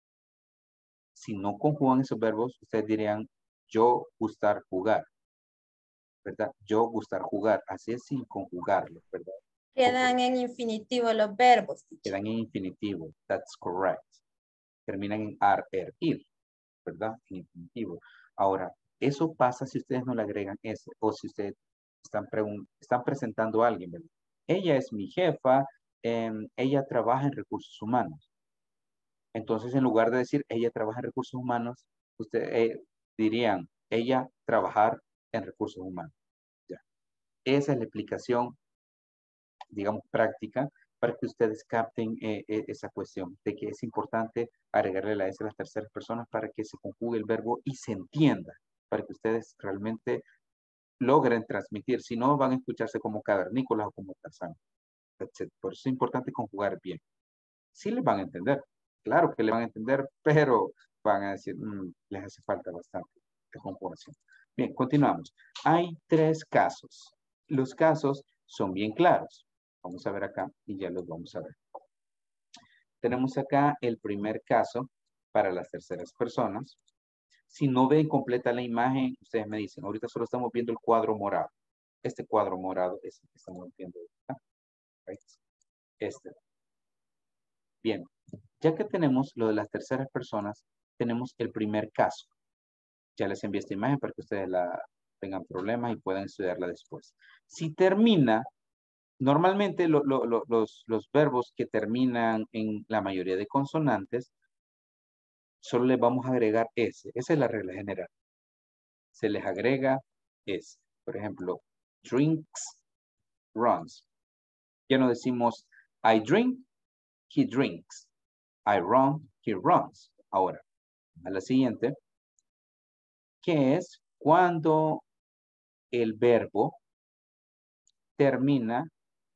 Si no conjugan esos verbos, ustedes dirían, yo gustar jugar, ¿verdad? Yo gustar jugar. Así es sin conjugarlo, ¿verdad? Quedan en infinitivo los verbos. Quedan en infinitivo. That's correct. Terminan en ar, er, ir, ¿verdad? En infinitivo. Ahora, eso pasa si ustedes no le agregan ese o si ustedes están presentando a alguien, ¿verdad? Ella es mi jefa, ella trabaja en recursos humanos. Entonces, en lugar de decir ella trabaja en recursos humanos, ustedes dirían ella trabajar en recursos humanos. Ya. Esa es la explicación, digamos, práctica para que ustedes capten esa cuestión de que es importante agregarle la S a las terceras personas para que se conjugue el verbo y se entienda, para que ustedes realmente logren transmitir. Si no, van a escucharse como cavernícolas o como Tarzán. Por eso es importante conjugar bien. Sí les van a entender. Claro que le van a entender, pero van a decir, les hace falta bastante de conjugación. Bien, continuamos. Hay 3 casos. Los casos son bien claros. Vamos a ver acá y ya los vamos a ver. Tenemos acá el primer caso para las terceras personas. Si no ven completa la imagen, ustedes me dicen, ahorita solo estamos viendo el cuadro morado. Este cuadro morado es el que estamos viendo acá. Este. Bien, ya que tenemos lo de las terceras personas, tenemos el primer caso. Ya les envié esta imagen para que ustedes la tengan problemas y puedan estudiarla después. Si termina, normalmente los verbos que terminan en la mayoría de consonantes, solo les vamos a agregar S. Esa es la regla general. Se les agrega S. Por ejemplo, drinks, runs. Ya no decimos I drink, he drinks. I run, he runs. Ahora, a la siguiente, que es cuando el verbo termina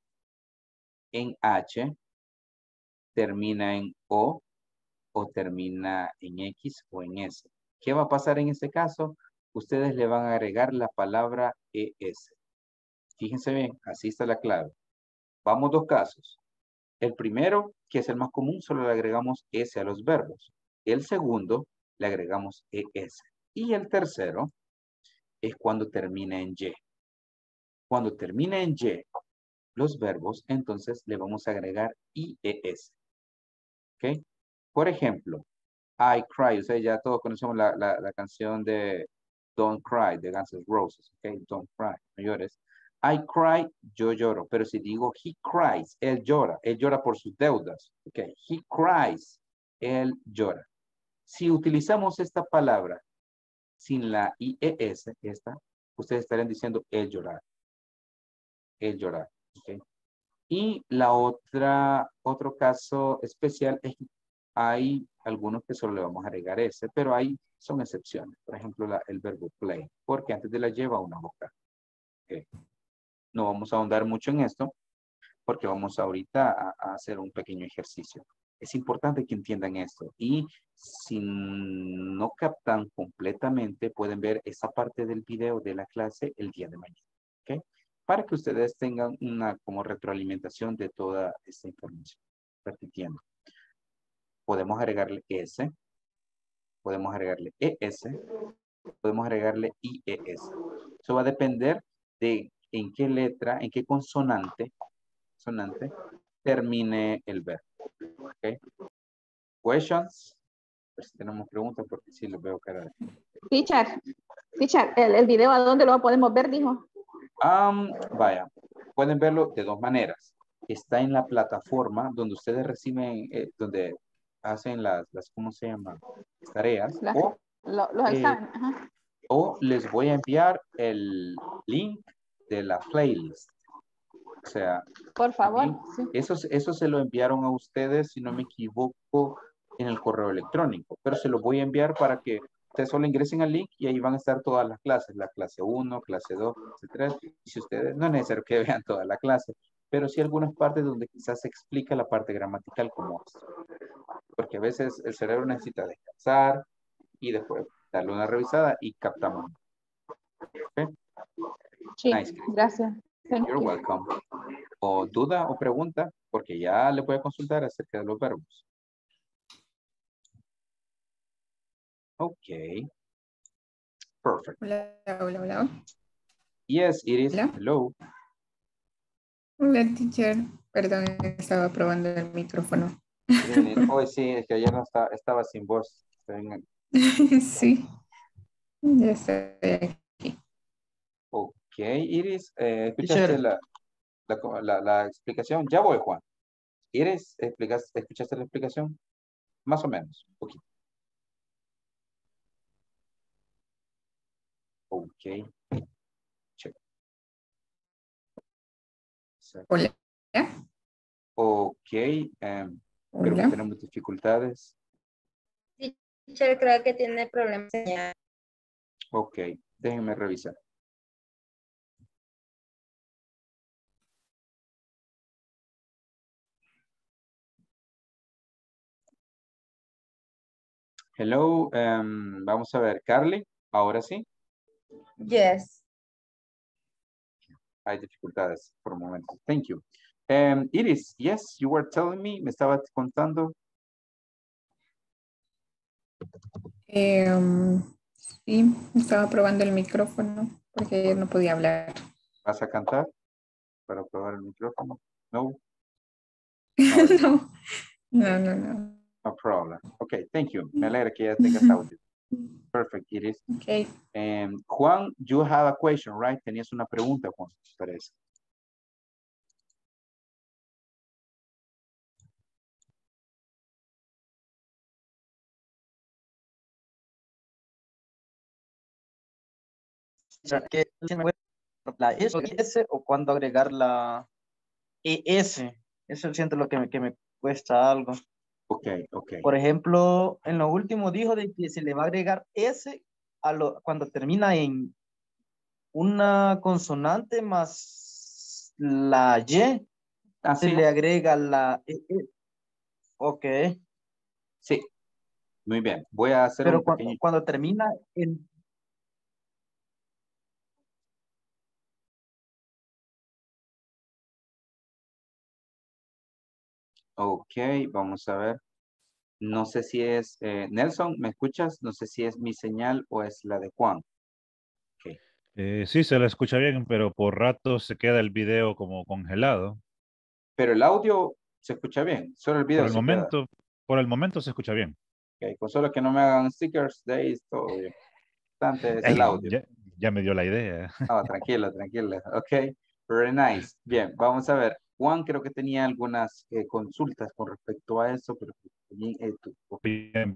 en H, termina en O termina en X o en S. ¿Qué va a pasar en este caso? Ustedes le van a agregar la palabra ES. Fíjense bien, así está la clave. Vamos 2 casos. El primero, que es el más común, solo le agregamos S a los verbos. El segundo, le agregamos ES. Y el tercero es cuando termina en Y. Cuando termina en Y los verbos, entonces le vamos a agregar IES. ¿Ok? Por ejemplo, I cry. O sea, ya todos conocemos la canción de Don't Cry, de Guns N' Roses. ¿Ok? Don't cry, no llores. I cry, yo lloro. Pero si digo he cries, él llora por sus deudas. ¿Ok? He cries, él llora. Si utilizamos esta palabra sin la IES, esta, ustedes estarían diciendo el llorar. El llorar. ¿Okay? Y la otro caso especial es que hay algunos que solo le vamos a agregar ese, pero son excepciones. Por ejemplo, el verbo play, porque antes de la lleva una vocal. Okay. No vamos a ahondar mucho en esto, porque vamos ahorita a hacer un pequeño ejercicio. Es importante que entiendan esto. Y si no captan completamente, pueden ver esa parte del video de la clase el día de mañana. ¿Okay? Para que ustedes tengan una como retroalimentación de toda esta información. Repitiendo. Podemos agregarle S. Podemos agregarle ES. Podemos agregarle IES. Eso va a depender de en qué letra, en qué consonante termine el verbo. Okay. Questions. Pues si tenemos preguntas porque sí los veo cara. Teacher, el video ¿a dónde lo podemos ver, dijo? Vaya, pueden verlo de dos maneras. Está en la plataforma donde ustedes reciben, donde hacen las ¿cómo se llama? Las tareas. Los exámenes. Ajá. O les voy a enviar el link de la playlist. O sea, por favor. Sí. Eso se lo enviaron a ustedes, si no me equivoco, en el correo electrónico. Pero se lo voy a enviar para que ustedes solo ingresen al link y ahí van a estar todas las clases. La clase 1, clase 2, clase 3. Y si ustedes, no es necesario que vean toda la clase, pero sí algunas partes donde quizás se explica la parte gramatical como esto. Porque a veces el cerebro necesita descansar y después darle una revisada y captamos. ¿Okay? Sí, nice. Gracias. You're welcome. O duda o pregunta, porque ya le voy a consultar acerca de los verbos. Ok. Perfect. Hola. Yes, it is. Hola. Hello. Hola, teacher. Perdón, estaba probando el micrófono. Hoy sí, es que ayer no estaba sin voz. Sí, ya estoy aquí. Ok, Iris, ¿escuchaste la explicación? Ya voy, Juan. Iris, ¿escuchaste la explicación? Más o menos, un poquito. Ok. Check. Hola. Ok, creo que tenemos dificultades. Teacher, creo que tiene problemas de señal. Ok, déjenme revisar. Hello, vamos a ver, Carly, ahora sí. Yes. Hay dificultades por un momento. Thank you. Iris, yes, you were telling me, me estabas contando. Sí, estaba probando el micrófono porque no podía hablar. ¿Vas a cantar para probar el micrófono? No. No. No problem. Okay, thank you. Me alegra que ya tengas audio. Perfect, Iris. Okay. Juan, you have a question, right? Tenías una pregunta, Juan, parece. La S o cuando agregar la ES. Eso siento lo que me cuesta algo. Ok. Por ejemplo, en lo último dijo de que se le va a agregar S cuando termina en una consonante más la Y. Se le agrega la E. Ok. Sí. Muy bien. Voy a hacer Pero un pequeño... cuando termina en... Ok, vamos a ver. No sé si es... Nelson, ¿me escuchas? No sé si es mi señal o es la de Juan. Okay. Sí, se la escucha bien, pero por rato se queda el video como congelado. Pero el audio se escucha bien, solo el video queda. Por el momento se escucha bien. Okay, con solo que no me hagan stickers de ahí, todo bien. Bastante es el audio. Ya me dio la idea. No, tranquilo. Ok, very nice. Bien, vamos a ver. Juan creo que tenía algunas consultas con respecto a eso, pero también Bien.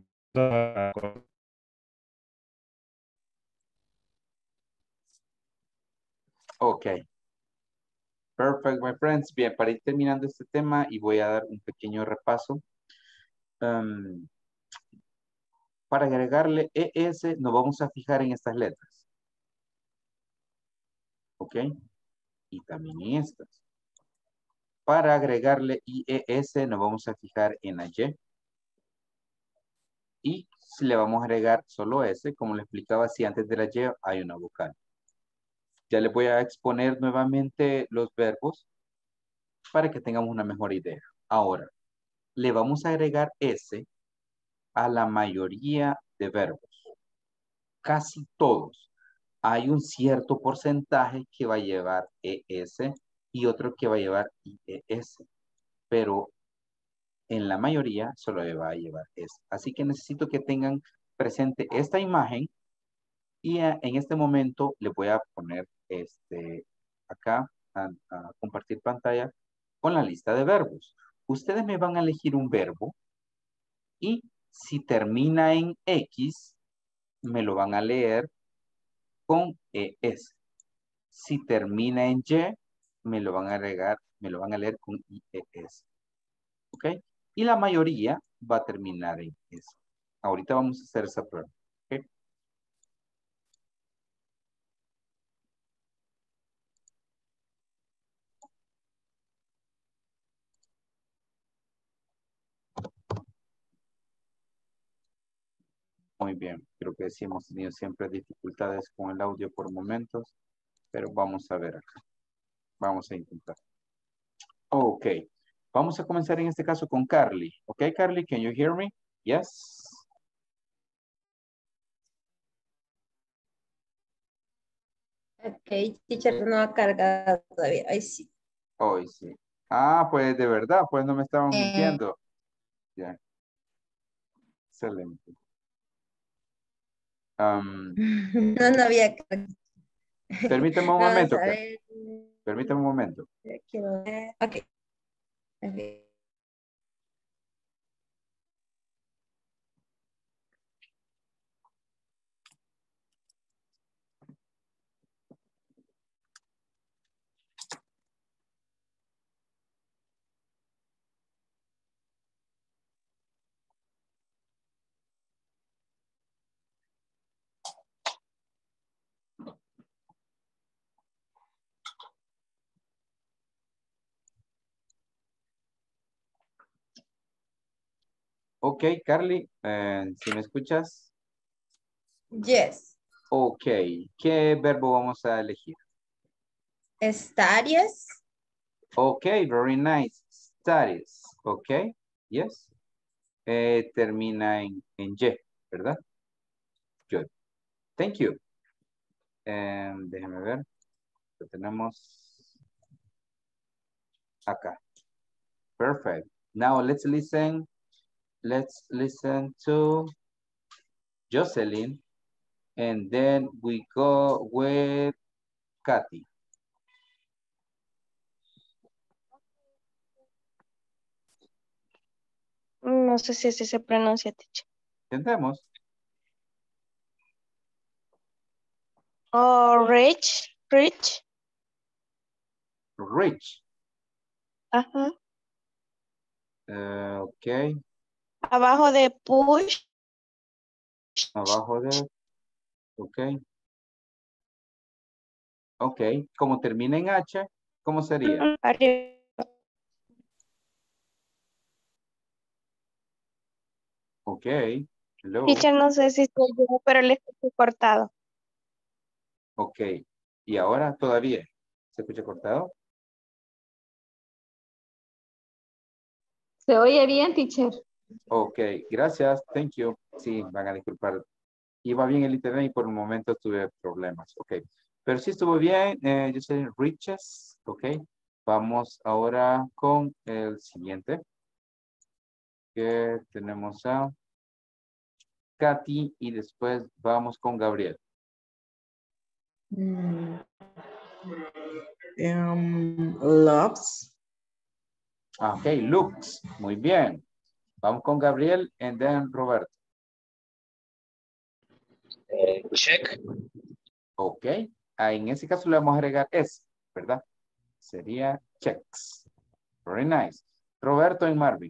Ok. Perfect, my friends. Bien, para ir terminando este tema y voy a dar un pequeño repaso. Para agregarle ES nos vamos a fijar en estas letras. Ok. Y también en estas. Para agregarle IES nos vamos a fijar en la Y. Y si le vamos a agregar solo S, como le explicaba, si antes de la Y hay una vocal. Ya les voy a exponer nuevamente los verbos para que tengamos una mejor idea. Ahora, le vamos a agregar S a la mayoría de verbos. Casi todos. Hay un cierto porcentaje que va a llevar ES y otro que va a llevar IES. Pero en la mayoría solo va a llevar S. Así que necesito que tengan presente esta imagen y en este momento le voy a poner acá a compartir pantalla con la lista de verbos. Ustedes me van a elegir un verbo y si termina en X, me lo van a leer con ES. Si termina en Y, me lo van a leer con IES. ¿Ok? Y la mayoría va a terminar en S. Ahorita vamos a hacer esa prueba. ¿Ok? Muy bien, creo que sí hemos tenido siempre dificultades con el audio por momentos, pero vamos a ver acá. Vamos a intentar. Ok, vamos a comenzar en este caso con Carly. Ok, Carly, can you hear me? Yes. Ok, teacher, no ha cargado todavía. Ahí sí. Hoy sí. Ah, pues de verdad, pues no me estaban mintiendo. Ya. Excelente. No había cargado. Permítame un Vamos momento, a Carly. ver. Permítame un momento. Quiero ver. Ok. Ok. Ok, Carly, si me escuchas. Yes. Ok, ¿qué verbo vamos a elegir? Studies. Ok, very nice. Studies. Ok, yes. Termina en Y, ¿verdad? Good. Thank you. Déjame ver. Lo tenemos acá. Perfect. Now let's listen. Let's listen to Jocelyn. And then we go with Kathy. No sé si así se pronuncia, teacher. Intentemos. Oh, rich. Rich. Ajá. Ok. Abajo de push. Abajo de. Ok. Ok. Como termina en H, ¿cómo sería? Arriba. Ok. Hello. Teacher, no sé si soy yo, pero le escucho cortado. Ok. ¿Y ahora todavía? ¿Se escucha cortado? Se oye bien, teacher. Ok. Gracias. Thank you. Sí, van a disculpar. Iba bien el internet y por un momento tuve problemas. Ok. Pero sí estuvo bien. Yo soy Riches. Ok. Vamos ahora con el siguiente. Que tenemos a Katy y después vamos con Gabriel. Loves. Ok, looks. Muy bien. Vamos con Gabriel and then Roberto. Check. Ok. En ese caso le vamos a agregar S, ¿verdad? Sería checks. Very nice. Roberto y Marvin.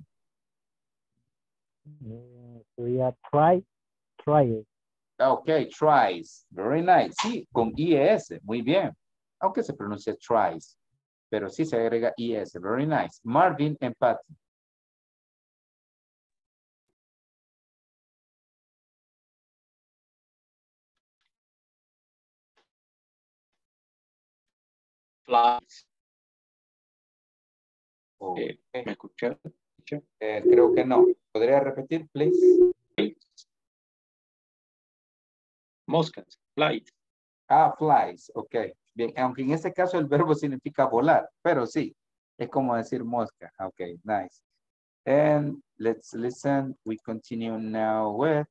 Sería try it. Ok, tries. Very nice. Sí, con IES. Muy bien. Aunque se pronuncia tries. Pero sí se agrega IS. Very nice. Marvin and Patty. Flies. Okay. ¿Me escucharon? Creo que no. ¿Podría repetir, please? Moscas, flies. Ah, flies. Ok. Bien, aunque en este caso el verbo significa volar, pero sí, es como decir mosca. Ok, nice. And let's listen. We continue now with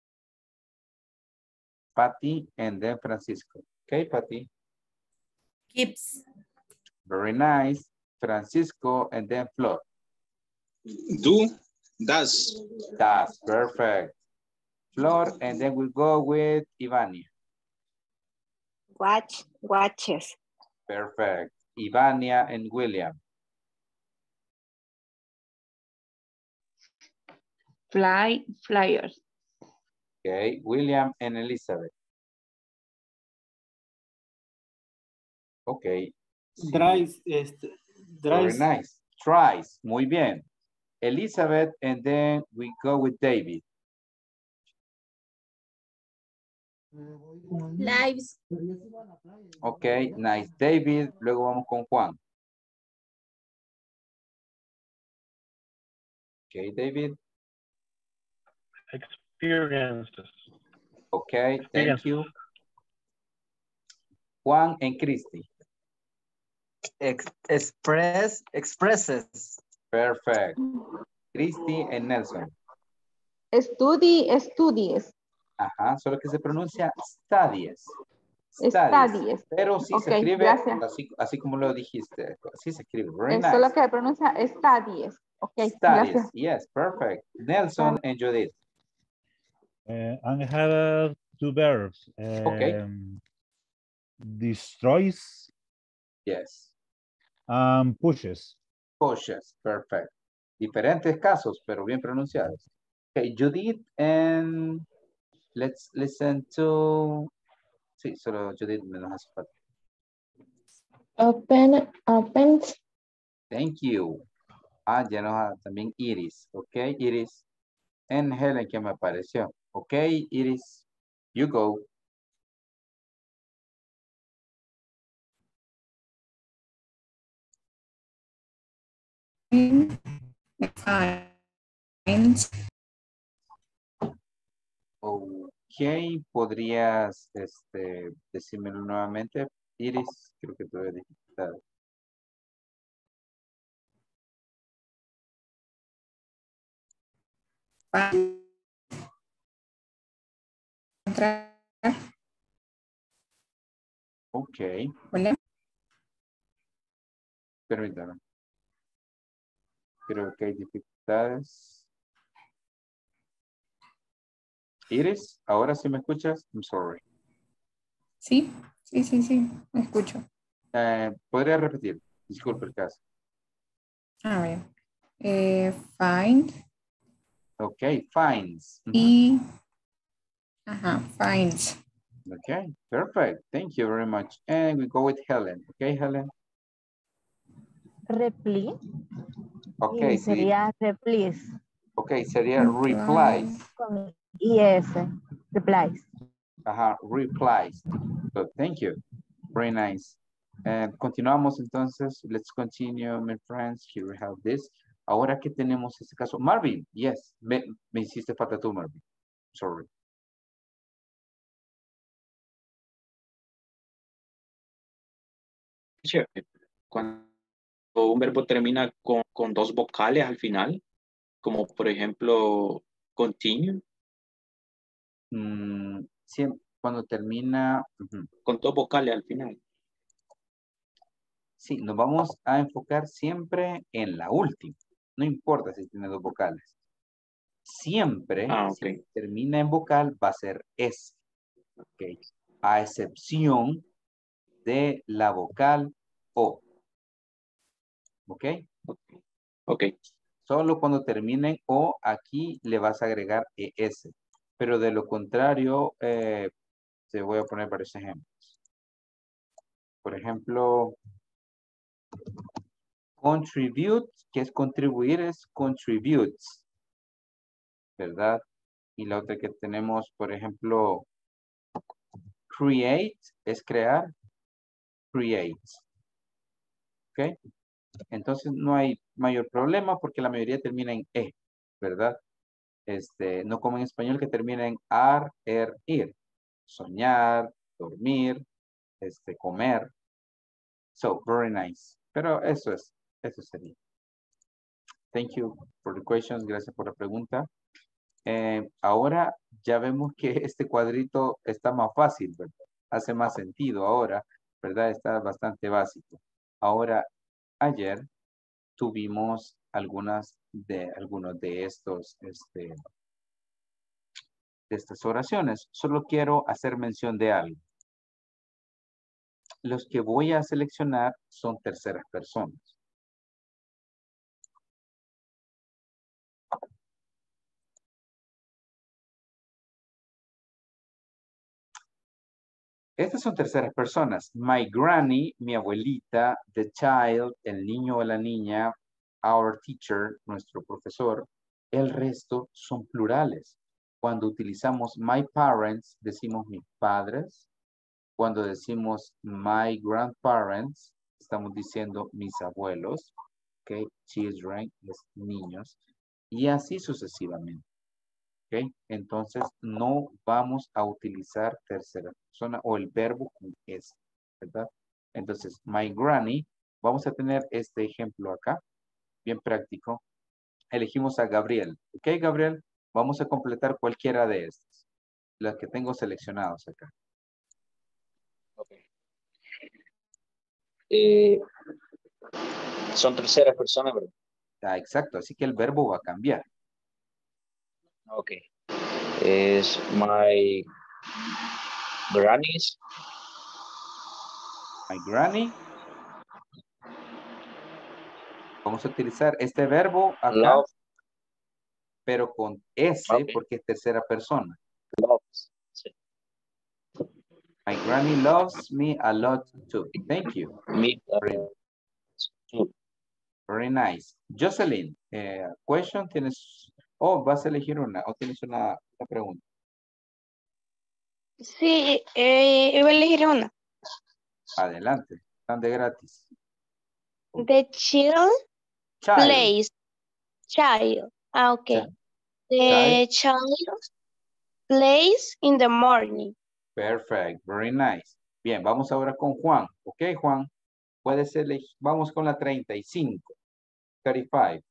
Patty and then Francisco. Okay, Patty. Keeps. Very nice. Francisco and then Flor. Do, does. Does, perfect. Flor, and then we go with Ivania. Watch, watches. Perfect. Ivania and William. Fly, flyers. Okay, William and Elizabeth. Okay. Drives, Very drives. nice. Tries, muy bien. Elizabeth, and then we go with David. Lives. Okay, nice. David, luego vamos con Juan. Okay, David. Experiences. Okay, thank you. Juan and Christy. Expresses. Perfect. Christy and Nelson. Studies. Ajá, solo que se pronuncia studies. Studies. Pero sí se Ok, escribe gracias. así como lo dijiste. Así se escribe. Very Es nice. solo que se pronuncia studies. Ok, Studies. gracias. Yes, perfect. Nelson and Judith. I have two verbs. Okay. Destroys. Yes. Pushes. Pushes. Perfect. Diferentes casos, pero bien pronunciados. Okay, Judith, and let's listen to... Sí, solo Judith me nos hace falta. Opens. Thank you. Ah, ya nos también Iris. Ok, Iris. And Helen que me apareció. Ok, Iris. You go. Finds. Ok, podrías decírmelo nuevamente. Iris, creo que tú habías dicho. Ok. Hola. Permítame. Creo que hay dificultades. Iris, ¿ahora sí me escuchas? I'm sorry. Sí, me escucho. ¿Podría repetir? Disculpe el caso. A ver. Find. Ok, finds. Y. Ajá, finds. Okay, perfect. Thank you very much. And we go with Helen. Okay, Helen. Reply. Okay, Y sería replies. Okay, sería replies. Con IS. Replies. Ajá, replies. So, thank you. Very nice. And continuamos entonces. Let's continue, my friends. Here we have this. Ahora que tenemos este caso. Marvin, yes. Me hiciste falta tú, Marvin. Sorry. Cuando un verbo termina con dos vocales al final, como por ejemplo, continue. Sí, cuando termina... Con dos vocales al final. Sí, nos vamos a enfocar siempre en la última. No importa si tiene dos vocales. Siempre, si termina en vocal, va a ser S. Okay. A excepción de la vocal O. ¿Ok? Ok. Solo cuando terminen O, aquí le vas a agregar ES. Pero de lo contrario, te voy a poner varios ejemplos. Por ejemplo, contribute, que es contribuir, es contributes, ¿verdad? Y la otra que tenemos, por ejemplo, create, es crear, creates. ¿Ok? Entonces no hay mayor problema porque la mayoría termina en E, ¿verdad? No como en español que termina en ar, ir. Soñar, dormir, comer. So, very nice. Pero eso sería. Thank you for the questions. Gracias por la pregunta. Ahora ya vemos que este cuadrito está más fácil, ¿verdad? Hace más sentido ahora, ¿verdad? Está bastante básico. Ahora, ayer tuvimos algunos de estos, de estas oraciones. Solo quiero hacer mención de algo. Los que voy a seleccionar son terceras personas. Estas son terceras personas. My granny, mi abuelita, the child, el niño o la niña, our teacher, nuestro profesor. El resto son plurales. Cuando utilizamos my parents, decimos mis padres. Cuando decimos my grandparents, estamos diciendo mis abuelos. Okay, children, los niños. Y así sucesivamente. Okay, entonces no vamos a utilizar tercera persona o el verbo con es, ¿verdad? Entonces, my granny, vamos a tener este ejemplo acá, bien práctico. Elegimos a Gabriel. Ok, Gabriel, vamos a completar cualquiera de estas, las que tengo seleccionados acá. Ok. Son terceras personas, ¿verdad? Ah, exacto, así que el verbo va a cambiar. Ok. Es my grannies. My granny. Vamos a utilizar este verbo acá, Love. pero con S porque es tercera persona. Loves. Sí. My granny loves me a lot too. Thank you. Me, very nice. Jocelyn, question, ¿tienes? Oh, vas a elegir una o tienes una pregunta. Sí, iba a elegir una. Adelante, están de gratis. The child plays. Child. Ah, ok. The child plays in the morning. Perfect, very nice. Bien, vamos ahora con Juan. Ok, Juan, puedes elegir. Vamos con la 35. 35.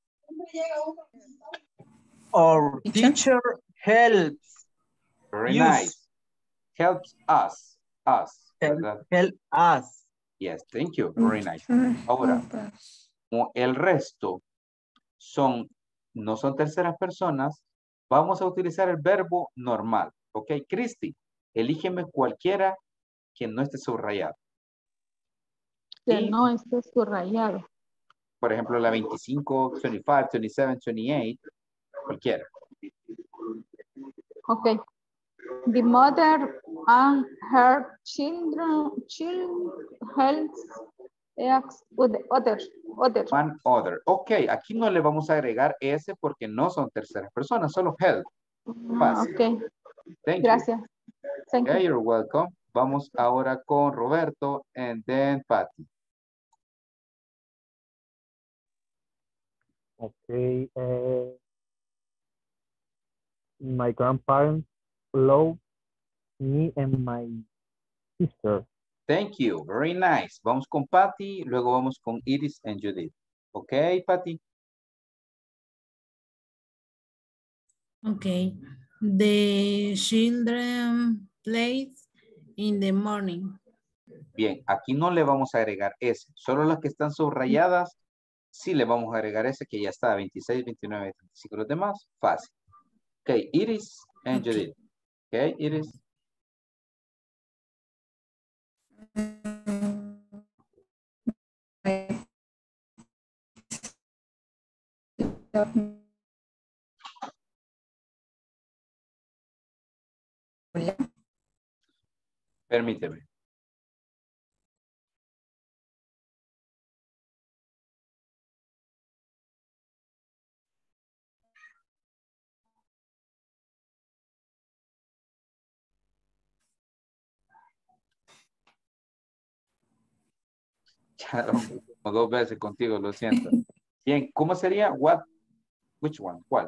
Our teacher helps. Very nice. Helps us. Us. Help us. Yes, thank you. Very nice. Ahora, como el resto no son terceras personas, vamos a utilizar el verbo normal. Ok, Cristi, elígeme cualquiera que no esté subrayado. Que no esté subrayado. Por ejemplo, la 25, 25, 27, 28, cualquiera. Ok. The mother and her children helps other. One other. Ok, aquí no le vamos a agregar ese porque no son terceras personas, solo help. Fácil. Ok. Thank Gracias. you. Thank Okay, you. you're welcome. Vamos ahora con Roberto and then Patty. Okay. My grandparents love me and my sister. Thank you. Very nice. Vamos con Patty, luego vamos con Iris and Judith. Okay, Patty. Okay. The children play in the morning. Bien, aquí no le vamos a agregar ese. Solo las que están subrayadas, sí le vamos a agregar ese que ya está. 26, 29, 35. Los demás, fácil. Ok, Iris and Judith. Ok, Iris. Permíteme. Ya como 2 veces contigo, lo siento. Bien, ¿cómo sería? What? Which one? ¿Cuál?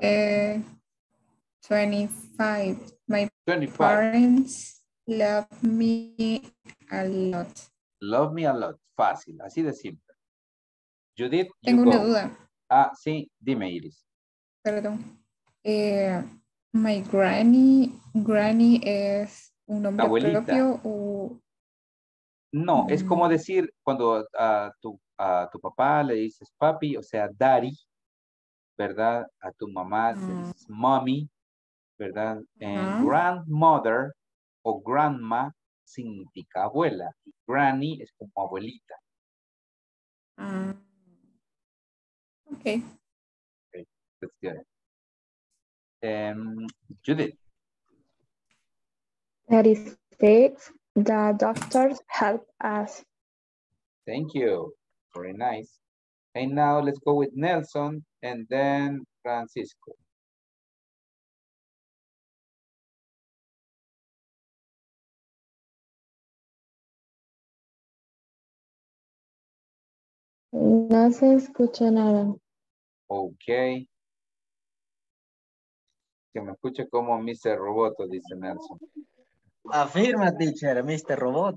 25. My 25. parents love me a lot. Love me a lot. Fácil, así de simple. Judith, you Tengo una go. duda. Ah, sí, dime, Iris. Perdón. My granny es un nombre Abuelita. propio o... No, es como decir cuando a tu papá le dices papi, o sea, daddy, ¿verdad? A tu mamá le dices mommy, ¿verdad? And grandmother o grandma significa abuela. Y granny es como abuelita. Okay. Okay, that's good. Judith. 36. The doctors help us. Thank you. Very nice. And now let's go with Nelson and then Francisco. No se escucha nada. Ok. Que me escuche como Mr. Roboto, dice Nelson. Afirma, teacher, Mr. Robot.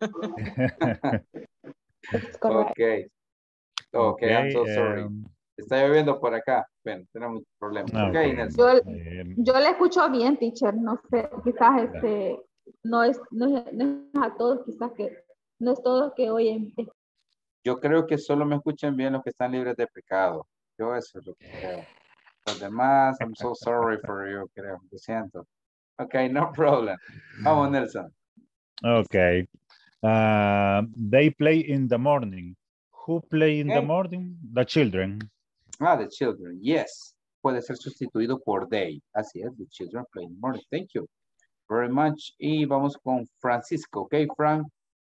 Okay. Okay, I'm so sorry. Um, Está lloviendo por acá. Bueno, tenemos problemas. Okay, Nelson. Yo le escucho bien, teacher. No sé, quizás no es a todos, quizás que no es todos que oyen. Yo creo que solo me escuchan bien los que están libres de pecado. Yo eso es lo que creo. Los demás, I'm so sorry for you, creo. Lo siento. Okay, no problem. Vamos, Nelson. Okay. They play in the morning. Who play in the morning? The children. Ah, the children, yes. Puede ser sustituido por they. Así es, the children play in the morning. Thank you very much. Y vamos con Francisco, ¿ok, Frank?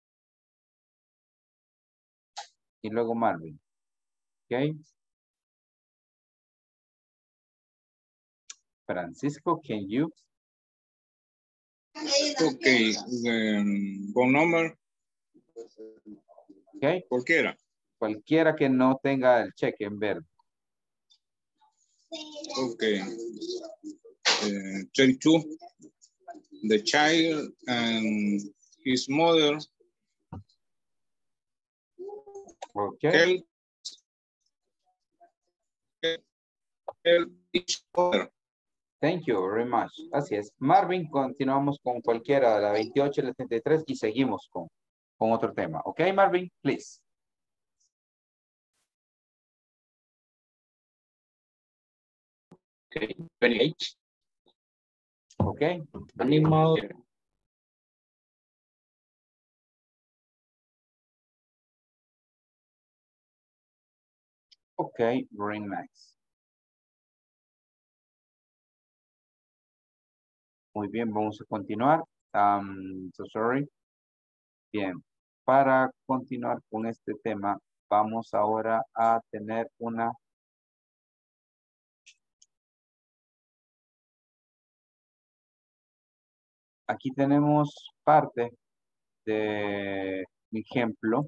Y luego Marvin, ¿ok? Francisco, can you? Okay, phone number. Okay. Cualquiera. Cualquiera que no tenga el cheque en verde. Okay. 32. The child and his mother. Okay. Help each other. Thank you very much. Así es. Marvin, continuamos con cualquiera de la 28 y la 33 y seguimos con otro tema. Ok, Marvin, please. Okay, 28. Ok. Animal. Ok, very nice. Muy bien, vamos a continuar. So sorry. Bien, para continuar con este tema, vamos ahora a tener una... Aquí tenemos parte de mi ejemplo.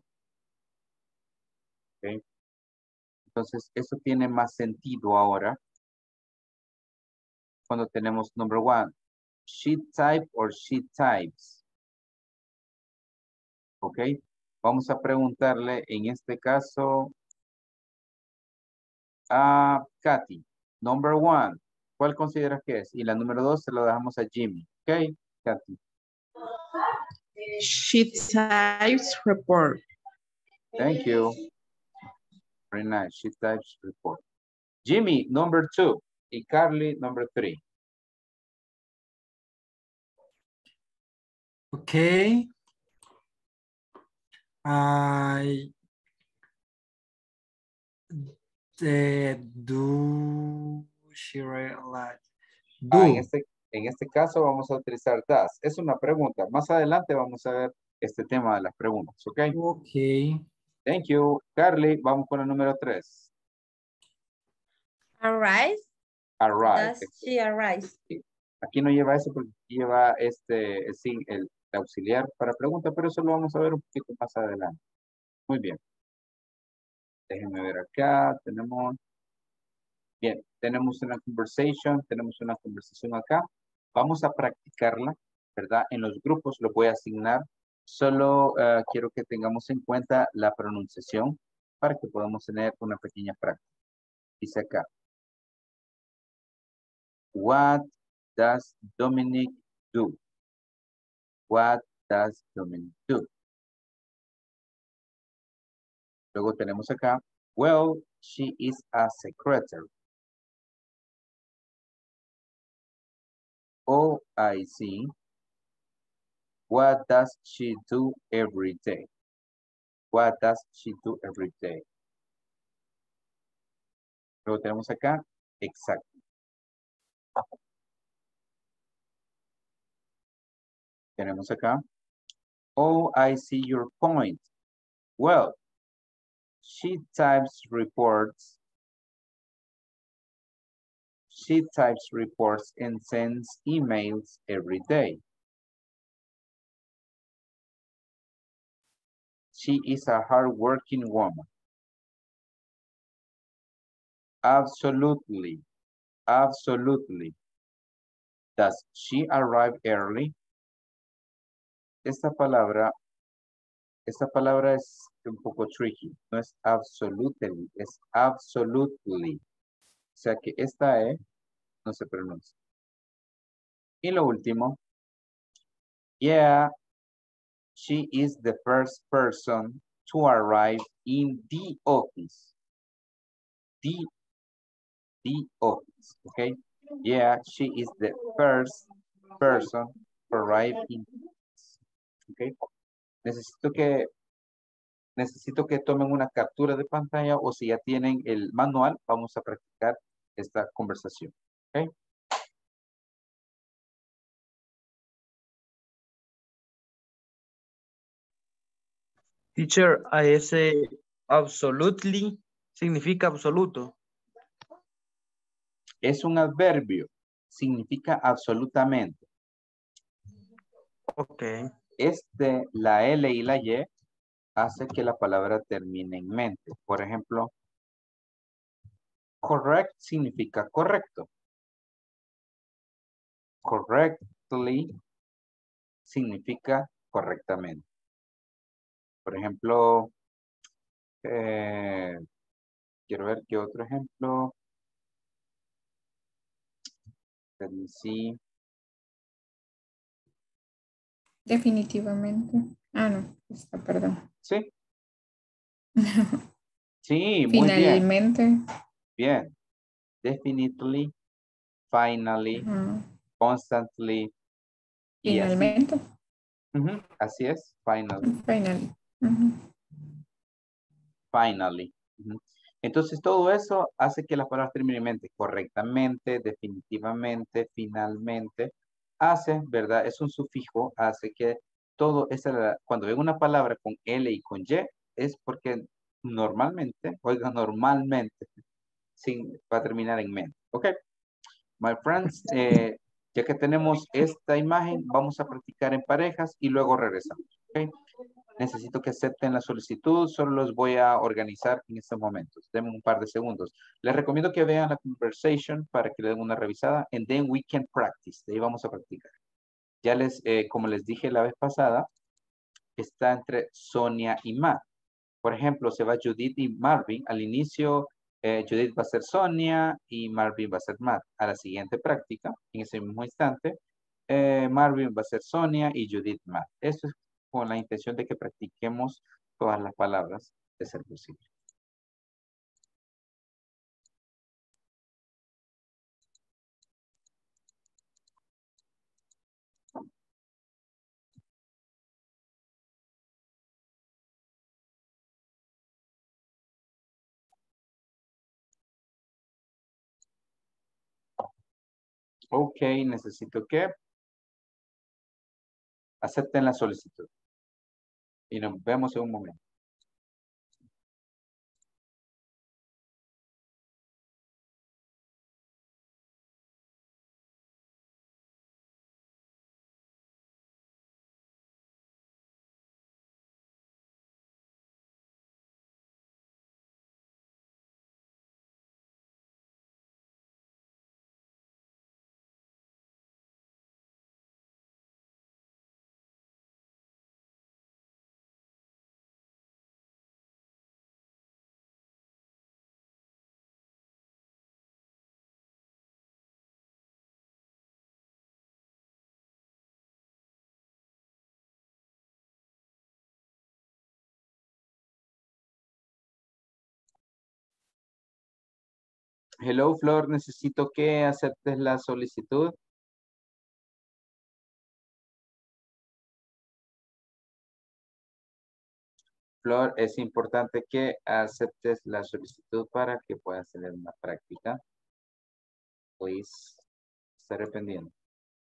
Okay. Entonces, eso tiene más sentido ahora. Cuando tenemos number one. She type or she types. Ok. Vamos a preguntarle en este caso a Katy. Number one. ¿Cuál consideras que es? Y la número 2 se lo dejamos a Jimmy. Ok, Katy. She types report. Thank you. Very nice. She types report. Jimmy, number 2. Y Carly, number 3. Okay. I do she like do. En este caso vamos a utilizar does. Es una pregunta. Más adelante vamos a ver este tema de las preguntas, ¿ok? Ok. Thank you. Carly, vamos con el número 3. Arise. Arrive. Does she arise? Aquí no lleva eso porque lleva el auxiliar para pregunta, pero eso lo vamos a ver un poquito más adelante. Muy bien. Déjenme ver acá. Tenemos una conversación acá. Vamos a practicarla, ¿verdad? En los grupos lo voy a asignar. Solo quiero que tengamos en cuenta la pronunciación para que podamos tener una pequeña práctica. Dice acá. What does Dominic do? What does Dominic do? Luego tenemos acá. Well, she is a secretary. Oh, I see. What does she do every day? What does she do every day? Luego tenemos acá, exacto. Tenemos acá. Oh, I see your point. Well, she types reports. She types reports and sends emails every day. She is a hardworking woman. Absolutely. Absolutely. Does she arrive early? Esta palabra es un poco tricky. No es absolutely, es absolutely. O sea que esta E no se pronuncia. Y lo último. Yeah, she is the first person to arrive in the office. The office, okay? Yeah, she is the first person to arrive in the office, okay? Necesito que tomen una captura de pantalla o si ya tienen el manual, vamos a practicar esta conversación, okay? Teacher, a ese absolutely significa absoluto. Es un adverbio, significa absolutamente. Ok. La L y la Y hace que la palabra termine en mente. Por ejemplo, correct significa correcto. Correctly significa correctamente. Por ejemplo, quiero ver qué otro ejemplo. Let me see. Definitivamente. Ah, no, está, perdón. Sí. Sí, muy bien. Finalmente. Bien. Definitely, finally, constantly. Y así. Finalmente. Así es, finally. Finally. Finally. Entonces todo eso hace que las palabras terminen en mente correctamente, definitivamente, finalmente. Hace, ¿verdad? Es un sufijo, hace que todo, cuando ven una palabra con L y con Y, es porque normalmente, va a terminar en mente. Ok. My friends, ya que tenemos esta imagen, vamos a practicar en parejas y luego regresamos. Ok. Necesito que acepten la solicitud, solo los voy a organizar en estos momentos. Denme un par de segundos. Les recomiendo que vean la conversation para que le den una revisada and then we can practice. De ahí vamos a practicar. Ya como les dije la vez pasada, está entre Sonia y Matt. Por ejemplo, se va Judith y Marvin. Al inicio, Judith va a ser Sonia y Marvin va a ser Matt. A la siguiente práctica, en ese mismo instante, Marvin va a ser Sonia y Judith Matt. Esto es con la intención de que practiquemos todas las palabras de ser posible. Ok, necesito que acepten la solicitud. Y nos vemos en un momento. Hello, Flor, necesito que aceptes la solicitud. Flor, es importante que aceptes la solicitud para que puedas tener una práctica. Please, estaré pendiente.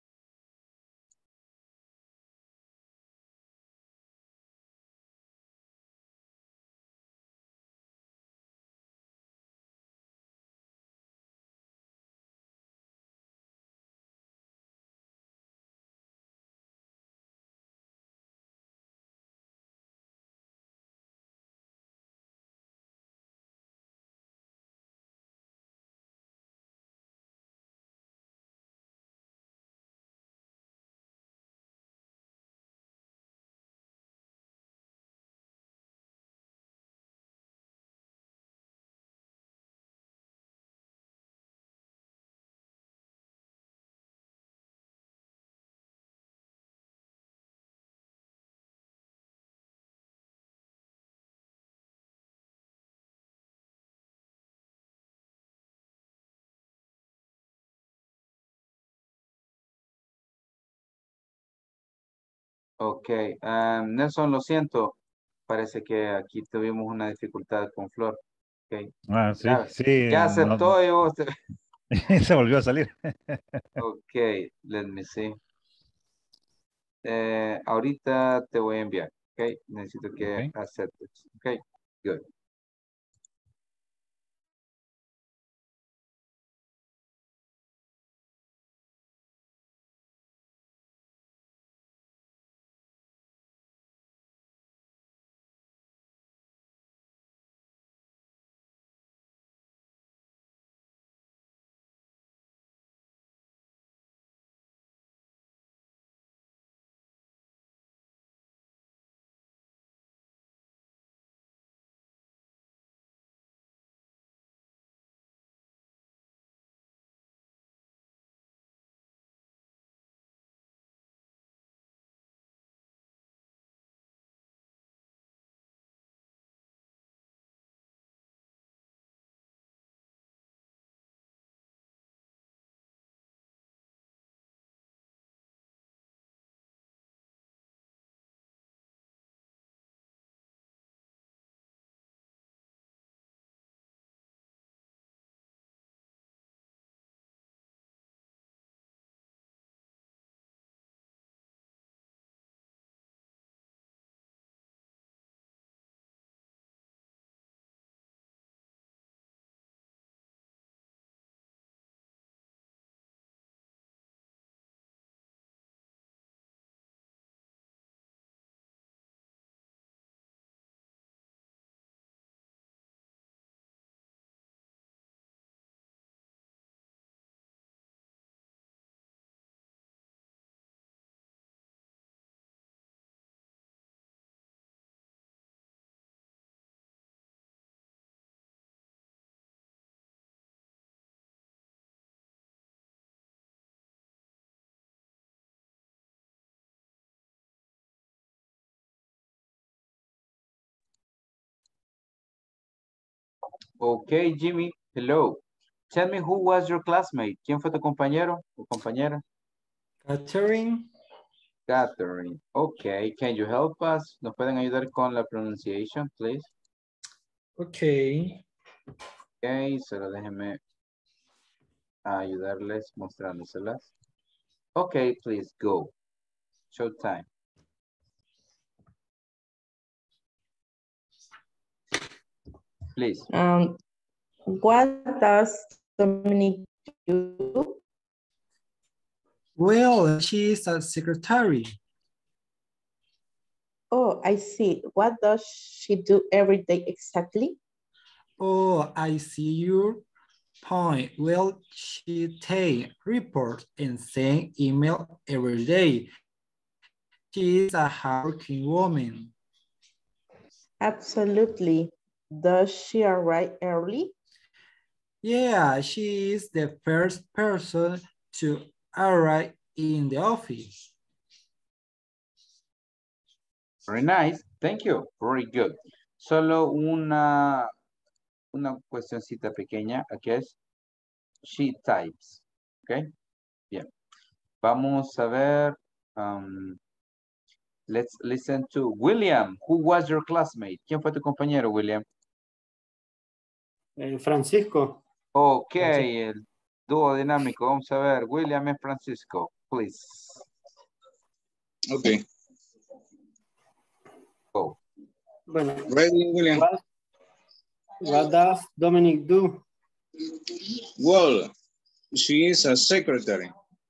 Ok, Nelson, lo siento. Parece que aquí tuvimos una dificultad con Flor. Okay. Ah, sí, sí. Ya aceptó y vos... Se volvió a salir. Ok, let me see. Ahorita te voy a enviar. Ok, necesito que aceptes. Ok, good. Ok, Jimmy, hello. Tell me who was your classmate. ¿Quién fue tu compañero o compañera? Catherine. Catherine. Ok, can you help us? ¿Nos pueden ayudar con la pronunciation, please? Ok. Ok, solo déjenme a ayudarles mostrándoselas. Okay, please go. Showtime. Please. What does Dominic do? Well, she is a secretary. Oh, I see. What does she do every day exactly? Oh, I see your point. Well, she takes reports and sends email every day. She is a hardworking woman. Absolutely. Does she arrive early? Yeah, she is the first person to arrive in the office. Very nice. Thank you. Very good. Solo una cuestioncita pequeña. Aquí es she types. Ok. Bien. Vamos a ver. Let's listen to William. Who was your classmate? ¿Quién fue tu compañero, William? Francisco. Ok, Francisco. el dúo dinámico. Vamos a ver. William and Francisco, please. Okay. Go. Bueno, Ready, William? What does Dominic do? Well, she is a secretary.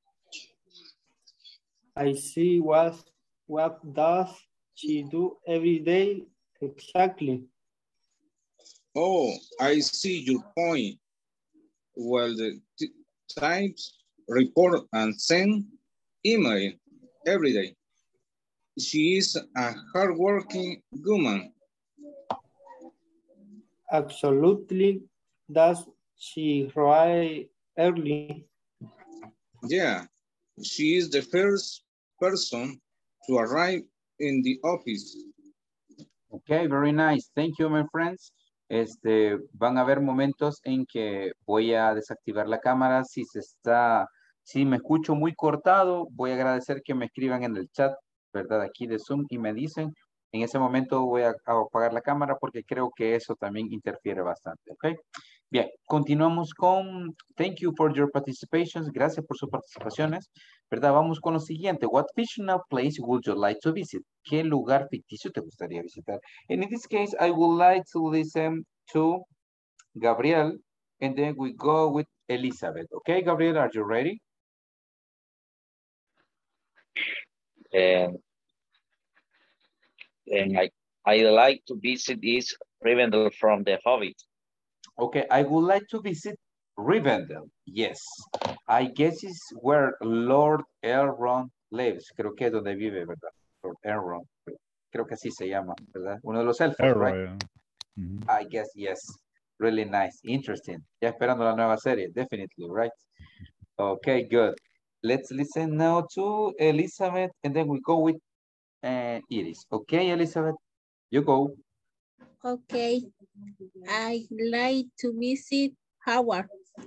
I see. What does she do every day exactly? Oh, I see your point. Well, the types, report, and send email every day. She is a hardworking woman. Absolutely. Does she arrive early? Yeah, she is the first person to arrive in the office. Okay, very nice. Thank you, my friends. Van a haber momentos en que voy a desactivar la cámara. Si me escucho muy cortado, voy a agradecer que me escriban en el chat, ¿verdad? Aquí de Zoom y me dicen. En ese momento voy a apagar la cámara porque creo que eso también interfiere bastante, ¿ok? Bien, continuamos con thank you for your participations. Gracias por sus participaciones, ¿verdad? Vamos con lo siguiente. What fictional place would you like to visit? ¿Qué lugar ficticio te gustaría visitar? And in this case, I would like to listen to Gabriel, and then we go with Elizabeth. Okay, Gabriel, are you ready? And I like to visit is Rivendell from The Hobbit. Okay, I would like to visit Rivendell. Yes, I guess it's where Lord Elrond lives. Creo que es donde vive, ¿verdad? Lord Elrond. Creo que así se llama, ¿verdad? Uno de los elfos, right? I guess, yes. Really nice, interesting. Ya esperando la nueva serie, definitely, right? Okay, good. Let's listen now to Elizabeth, and then we go with Iris. Okay, Elizabeth, you go. Okay, I like to visit Howard.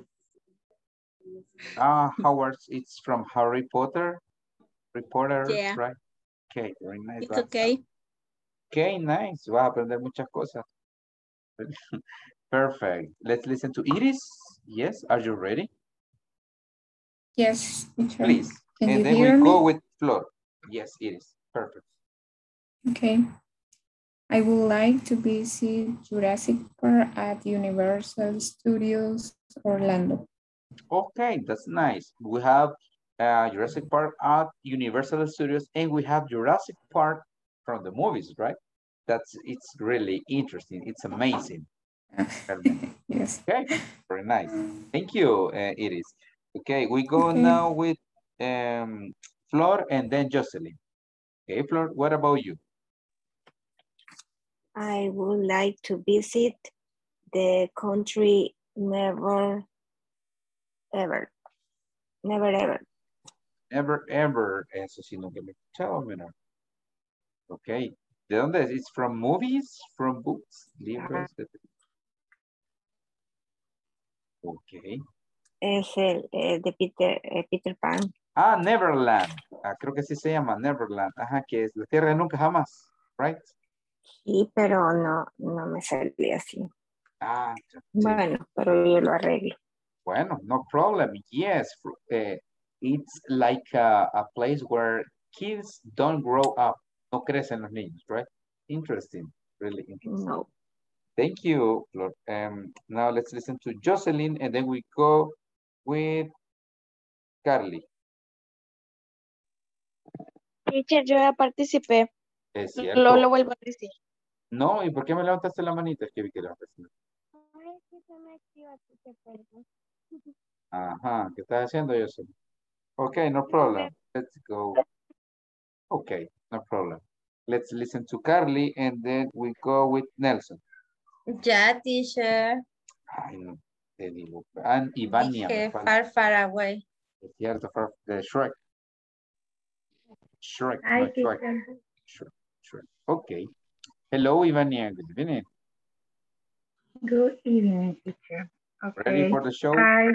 Howard, it's from Harry Potter. Reporter, yeah. Right? Okay, very nice. It's okay. Okay, nice. Vas a aprender muchas cosas. Perfect. Let's listen to Iris. Yes, are you ready? Yes, teacher. Please. Can and you then hear we me? go with Flor. Yes, Iris. Perfect. Okay. I would like to visit Jurassic Park at Universal Studios Orlando. Okay, that's nice. We have Jurassic Park at Universal Studios, and we have Jurassic Park from the movies, right? It's really interesting. It's amazing. Yes. Okay, very nice. Thank you, Iris. Okay, we go now with Flor and then Jocelyn. Okay, Flor, what about you? I would like to visit the country never ever. Never ever. Eso sí nunca me he escuchado, menor. Okay. ¿De dónde es? It's from movies, from books, libros. Okay. Es el de Peter Pan. Neverland. Creo que así se llama, Neverland. Ajá, que es la tierra de nunca jamás, right? Sí, pero no me salía así. Sí. Bueno, pero yo lo arreglo. Bueno, no problem. Yes, it's like a place where kids don't grow up. No crecen los niños, right? Interesting, really interesting. No. Thank you, Lord. Now let's listen to Jocelyn and then we go with Carly. Teacher, yo ya participé. Es cierto. Lo vuelvo a decir. No, ¿y por qué me levantaste la manita? Es que vi que levantaste. Ajá, ¿qué estás haciendo, Jocelyn? Okay, no problem. Let's go. Okay, no problem. Let's listen to Carly and then we go with Nelson. Ya, teacher. Ay, no, te digo. And Ivania. Dije far, far away. Es cierto, de Shrek. Shrek, Hi, no Shrek. teacher. Shrek. Okay. Hello, Ivania. Good evening. Good evening, teacher. Okay. Ready for the show?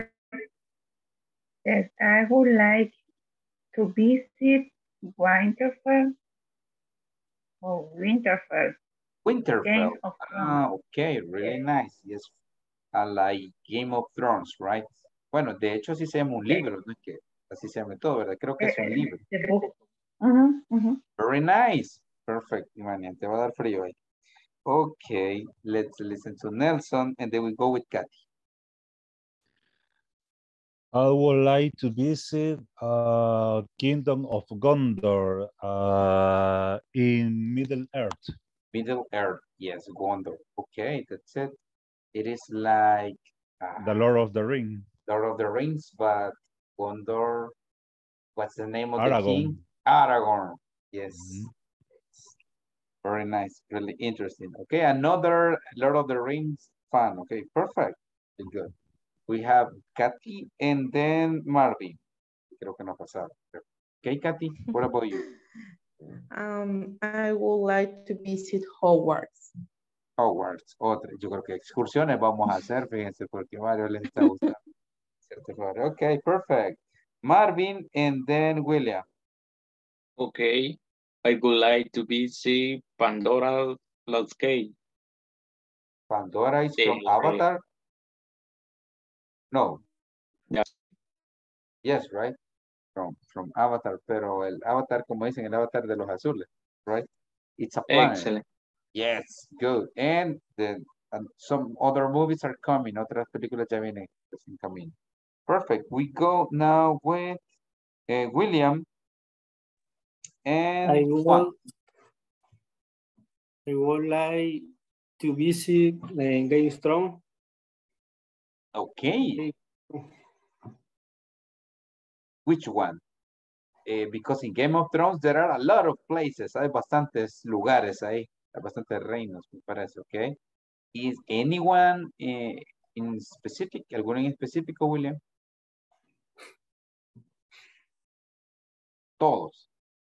Yes, I would like to visit Winterfell. Oh, Winterfell. Winterfell. Game of Thrones. Okay, really nice. Yes, I like Game of Thrones, right? Bueno, de hecho sí se llama un libro, no es que así se llama todo, ¿verdad? Creo que es un libro. The book. Very nice. Perfect, Ivania. Te va a dar frío ahí. Okay, let's listen to Nelson and then we go with Kathy. I would like to visit Kingdom of Gondor in Middle Earth. Middle Earth, yes, Gondor. Okay, that's it. It is like the Lord of the Rings. Lord of the Rings, but Gondor, what's the name of Aragorn. the king? Aragorn, yes. Very nice, really interesting. Okay, another Lord of the Rings fan. Okay, perfect. Good. We have Kathy and then Marvin. Creo que no ha pasado. Okay, Kathy, what about you? I would like to visit Hogwarts. Hogwarts, otra. Yo creo que excursiones vamos a hacer, fíjense, porque a varios les está gustando. Okay, perfect. Marvin and then William. Okay, I would like to visit Pandora Lost Gate. Pandora is from Avatar? No. Yeah. Yes, right? From Avatar, pero el Avatar, como dicen, el Avatar de los azules, right? It's a planet. Excellent. Yes, good. And some other movies are coming. Otras películas ya vienen en camino. Perfect. We go now with William and Juan. I would like to visit Game of Thrones. Okay. Which one? Because in Game of Thrones there are a lot of places. Hay bastantes lugares ahí. Hay bastantes reinos, me parece, okay? Is anyone in specific? ¿Alguno en específico, William? Todos.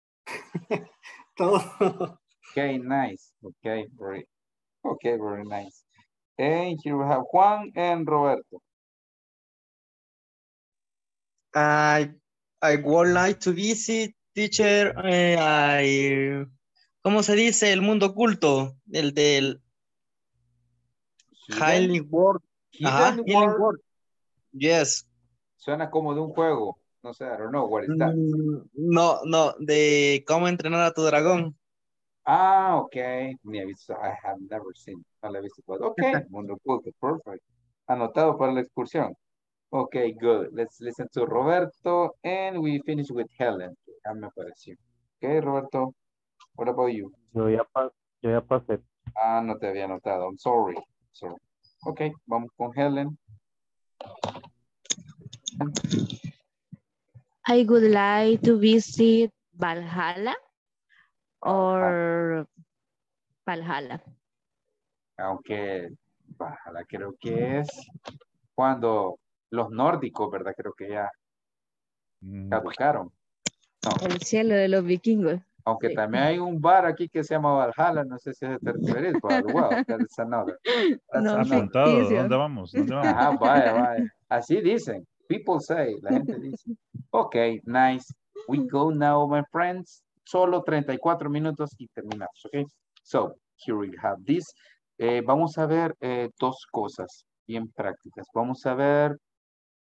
Todos. Okay, nice. Okay, very nice. And here we have Juan and Roberto. I would like to visit, teacher, ¿cómo se dice? El mundo oculto, el del Healing World. Hidden World. Yes. Suena como de un juego. No sé, I don't know what is that. No, de cómo entrenar a tu dragón. Ah, okay. I have never seen. No la he visto. Okay, mundo oculto, perfect. Anotado para la excursión. Okay, good. Let's listen to Roberto and we finish with Helen. Ya me apareció. Okay, Roberto, what about you? Yo ya pasé. Ah, no te había notado. I'm sorry. Okay, vamos con Helen. I would like to visit Valhalla or Valhalla. Aunque Valhalla creo que es cuando los nórdicos, ¿verdad? Creo que ya caducaron. No. El cielo de los vikingos. Aunque sí. También hay un bar aquí que se llama Valhalla, no sé si es de referir, but wow, that's another. No, apuntado, ¿dónde vamos? Ajá, vaya. Así dicen. People say, la gente dice. Okay, nice. We go now, my friends. Solo 34 minutos y terminamos, okay? So, here we have this. Vamos a ver dos cosas bien prácticas. Vamos a ver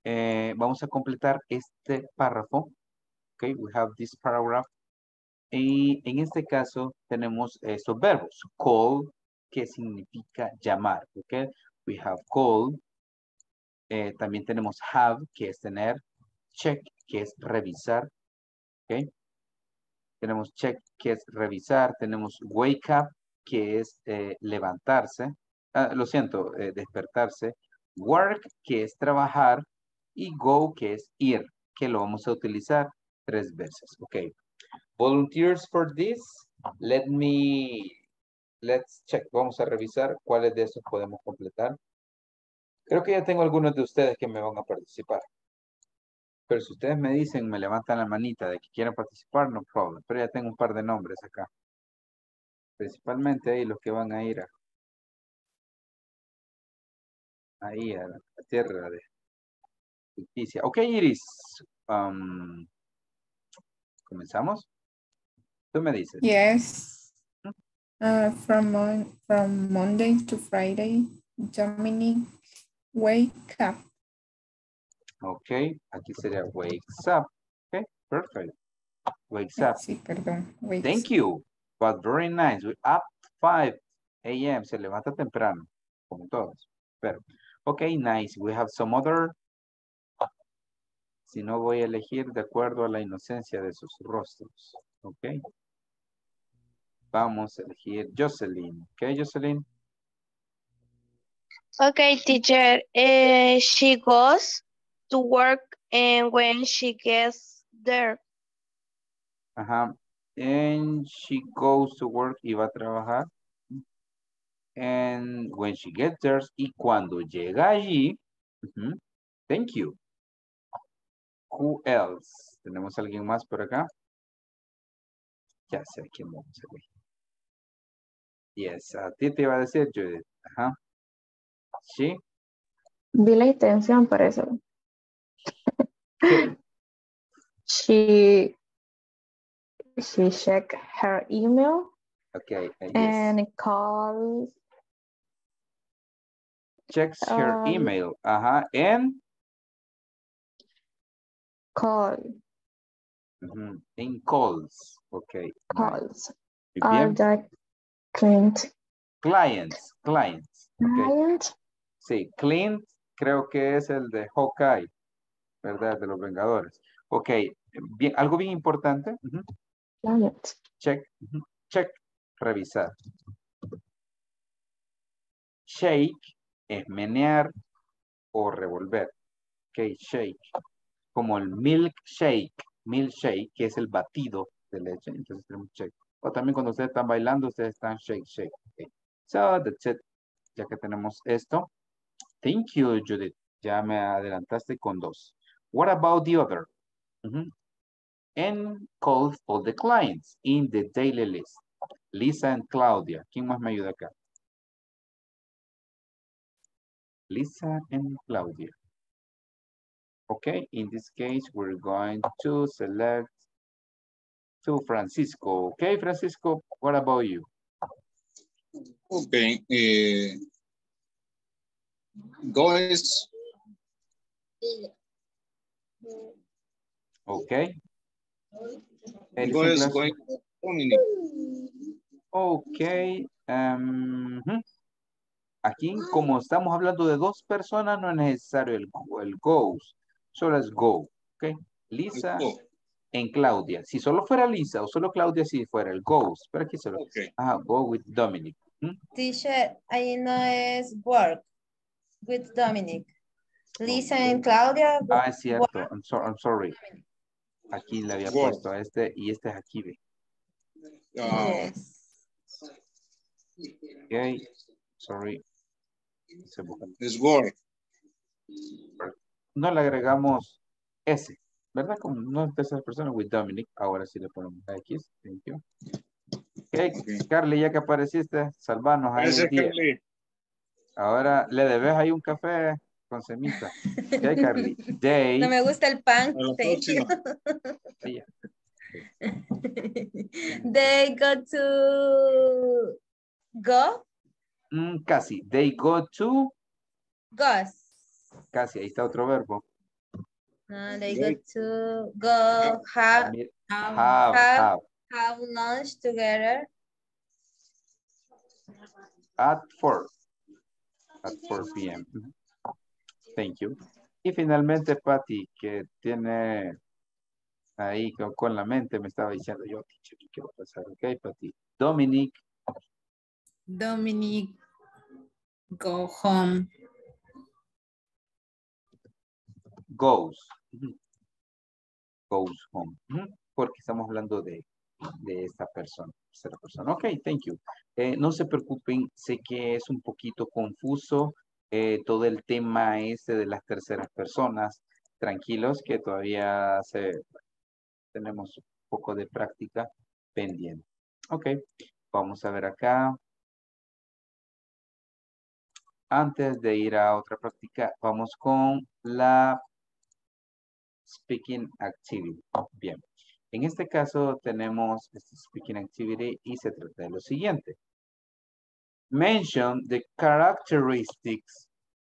Vamos a completar este párrafo. Okay, we have this paragraph. Y en este caso tenemos estos verbos. Call, que significa llamar. Okay, we have called. También tenemos have, que es tener. Check, que es revisar. Okay. Tenemos check, que es revisar. Tenemos wake up, que es levantarse. Lo siento, despertarse. Work, que es trabajar. Y go, que es ir, que lo vamos a utilizar 3 veces. Ok. Volunteers for this. Let's check. Vamos a revisar cuáles de estos podemos completar. Creo que ya tengo algunos de ustedes que me van a participar. Pero si ustedes me dicen, me levantan la manita de que quieren participar, no problem. Pero ya tengo un par de nombres acá. Principalmente ahí los que van a ir ahí a la tierra de justicia. Ok, Iris. ¿Comenzamos? Tú me dices. Yes. From Monday to Friday, Dominic wake up. Ok, aquí sería wakes up. Ok, perfect. Wakes up. Sí, perdón. Wakes Thank you. But very nice. We're up 5 a.m. Se levanta temprano, como todos. Pero, ok, nice. We have some other. Si no, voy a elegir de acuerdo a la inocencia de sus rostros. Ok. Vamos a elegir Jocelyn. Ok, Jocelyn. Okay, teacher. She goes to work and when she gets there. Ajá. And she goes to work y va a trabajar. And when she gets there, y cuando llega allí, thank you. Who else? ¿Tenemos alguien más por acá? Ya sé a quién vamos a ver. Yes, a ti te iba a decir, Judith. Ajá. ¿Sí? Vi la intención para eso. ¿Qué? She checked her email Okay, yes. and calls. Checks her email. Ajá. And? Call. In calls. Okay. Calls. Nice. Bien. The client. Clients. Okay. Client. Sí, Clint creo que es el de Hawkeye, ¿verdad? De los Vengadores. Ok, bien, algo bien importante. Client. Check, check, revisar. Shake es menear o revolver. Ok, shake. Como el milkshake, que es el batido de leche. Entonces tenemos shake. O también cuando ustedes están bailando, ustedes están shake. Okay. So, that's it. Ya que tenemos esto. Thank you, Judith. Ya me adelantaste con 2. What about the other? And calls all the clients in the daily list. Lisa and Claudia. ¿Quién más me ayuda acá? Lisa and Claudia. Okay, in this case, we're going to select to Francisco. Okay, Francisco, what about you? Okay, goes. Okay. Goes going Dominic. Okay. Aquí, como estamos hablando de 2 personas, no es necesario el goes. Solo es go. Ok. Lisa en Claudia. Si solo fuera Lisa o solo Claudia, si fuera el goes. Pero aquí solo. Go with Dominic. Teacher, ahí no es work with Dominic. Lisa and Claudia. Es cierto. I'm sorry. Aquí le había puesto a este y este es aquí. Yes. Ok. Sorry. Es work. No le agregamos S, ¿verdad? Como no es tercera persona, with Dominic. Ahora sí le ponemos X. Thank you. Okay. Carly, ya que apareciste, salvanos ahí el día. Ahora le debes ahí un café con semita. Ok, Carly. They. No me gusta el pan. Thank you. They go to go. Casi. They go to. Goes. Casi, ahí está otro verbo. They got to go have lunch together. At 4 p.m. Thank you. Y finalmente, Patty, que tiene ahí con la mente, me estaba diciendo yo, teacher, ¿qué va a pasar? Ok, Patty. Dominic. Dominic, go home. Goes home. Porque estamos hablando de esta persona. Ok, thank you. No se preocupen, sé que es un poquito confuso todo el tema de las terceras personas. Tranquilos que todavía tenemos un poco de práctica pendiente. Ok, vamos a ver acá. Antes de ir a otra práctica, vamos con la speaking activity. Bien. En este caso tenemos este speaking activity y se trata de lo siguiente. Mention the characteristics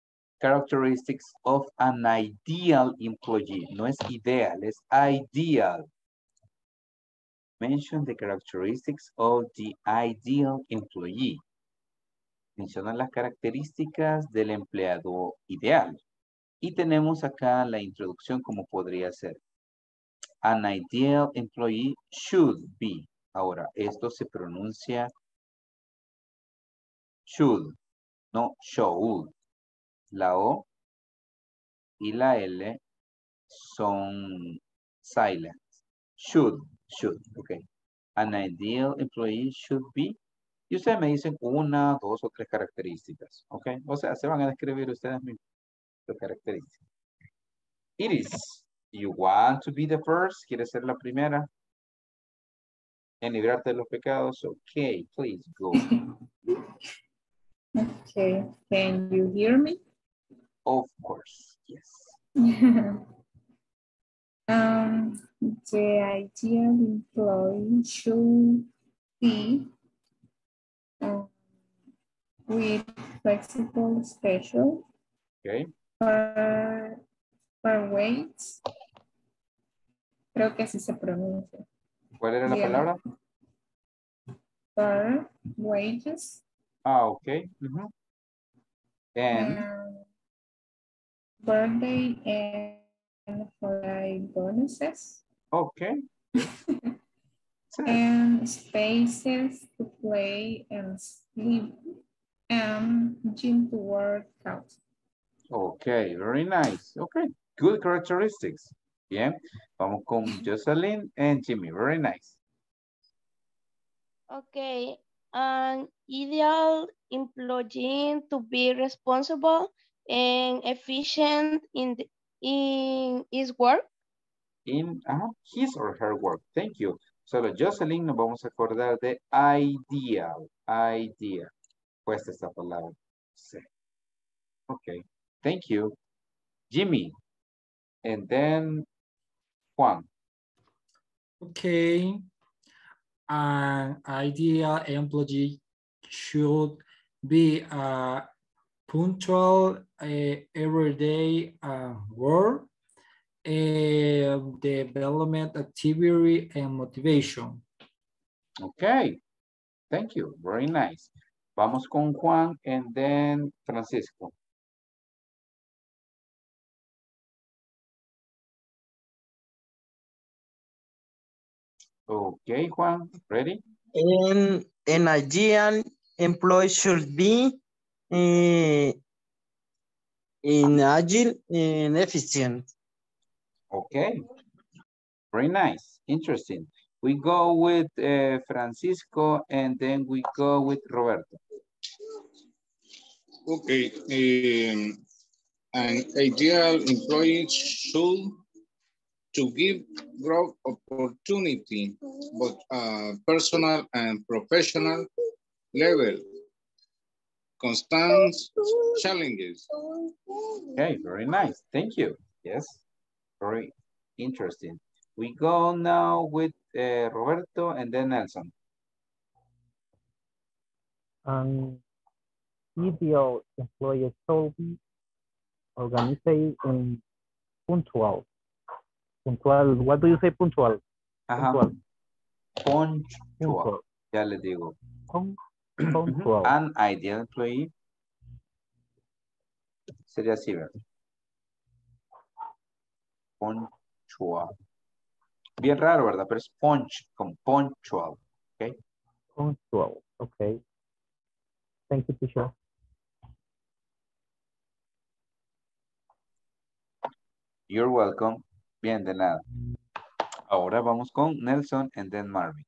of an ideal employee. No es ideal, es ideal. Mention the characteristics of the ideal employee. Mencionan las características del empleado ideal. Y tenemos acá la introducción como podría ser. An ideal employee should be. Ahora, esto se pronuncia should, no should. La O y la L son silent. Should, ok. An ideal employee should be. Y ustedes me dicen 1, 2 o 3 características, ok. O sea, se van a describir ustedes mismos las características. Iris, you want to be the first? ¿Quieres ser la primera? En librarte de los pecados. Ok, please go. Okay, can you hear me? Of course, yes. The ideal employee should be with flexible schedule. Okay. Per weights. Creo que así se pronuncia. ¿Cuál era la palabra? Per wages. Ah, ok. And birthday and holiday bonuses. Okay. And spaces to play and sleep and gym to work out. Okay, very nice. Okay, good characteristics. Bien, vamos con Jocelyn and Jimmy. Very nice. Okay, an ideal employee to be responsible and efficient in his work. In his or her work. Thank you. Solo Jocelyn nos vamos a acordar de ideal. Idea. Cuesta esta palabra. Sí. Okay. Thank you. Jimmy. And then Juan. Okay. An ideal employee should be punctual everyday work, development activity, and motivation. Okay. Thank you. Very nice. Vamos con Juan and then Francisco. Okay, Juan, ready? An ideal employee should be agile and efficient. Okay, very nice, interesting. We go with Francisco and then we go with Roberto. Okay, an ideal employee should to give growth opportunity, both personal and professional level, constant challenges. Okay, very nice. Thank you. Yes, very interesting. We go now with Roberto and then Nelson. An ideal employee should be organized and punctual. Puntual. What do you say puntual? Ajá. Puntual. Punctual. Ya les digo. Punctual. An ideal employee. Sería así, ¿verdad? Punctual. Bien raro, ¿verdad? Pero es con punctual. ¿Ok? Punctual. Okay. Thank you, teacher. You're welcome. Bien, de nada. Ahora vamos con Nelson and then Marvin.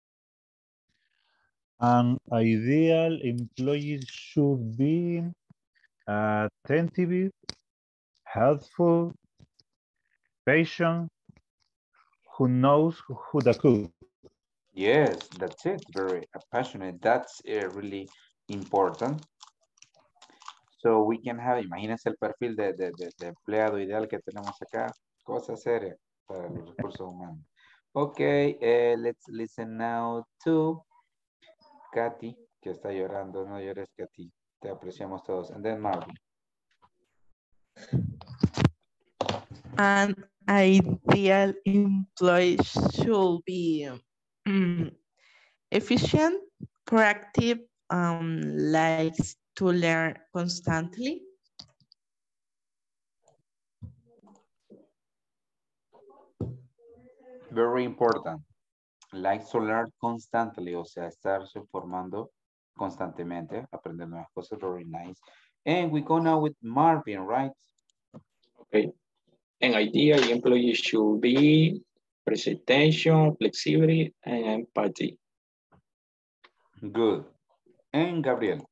An ideal employee should be attentive, helpful, patient, who knows who to cook. Yes, that's it. Very passionate. That's really important. So we can have, imagínense el perfil de empleado ideal que tenemos acá. Cosa seria para los recursos humanos. Okay, let's listen now to Katy, que está llorando. No llores, Katy. Te apreciamos todos. And then Marvin. An ideal employee should be efficient, proactive, likes to learn constantly. Very important. Like to learn constantly, o sea, estarse formando constantemente, aprender nuevas cosas. Very nice. And we go now with Marvin, right? Okay. An ideal employee should be presentation, flexibility, and empathy. Good. And Gabriel.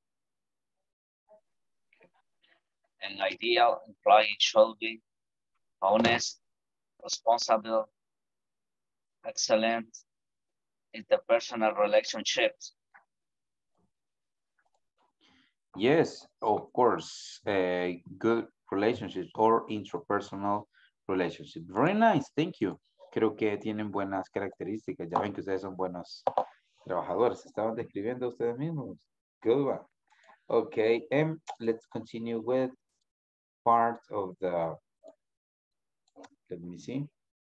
An ideal employee should be honest, responsible, excellent interpersonal relationships. Yes, of course. Good relationships or interpersonal relationships. Very nice, thank you. Creo que tienen buenas características. Ya ven que ustedes son buenos trabajadores. Estaban describiendo ustedes mismos. Good one. Okay, let's continue with part of the, let me see.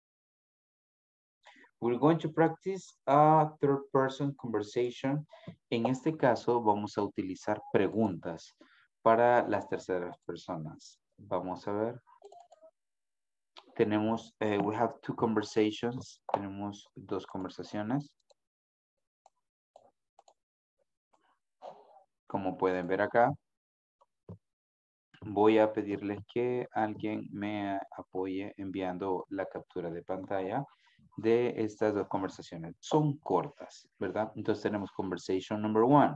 We're going to practice a third person conversation. En este caso vamos a utilizar preguntas para las terceras personas. Vamos a ver. Tenemos, we have two conversations. Tenemos dos conversaciones. Como pueden ver acá. Voy a pedirles que alguien me apoye enviando la captura de pantalla de estas dos conversaciones. Son cortas, ¿verdad? Entonces tenemos conversation number 1.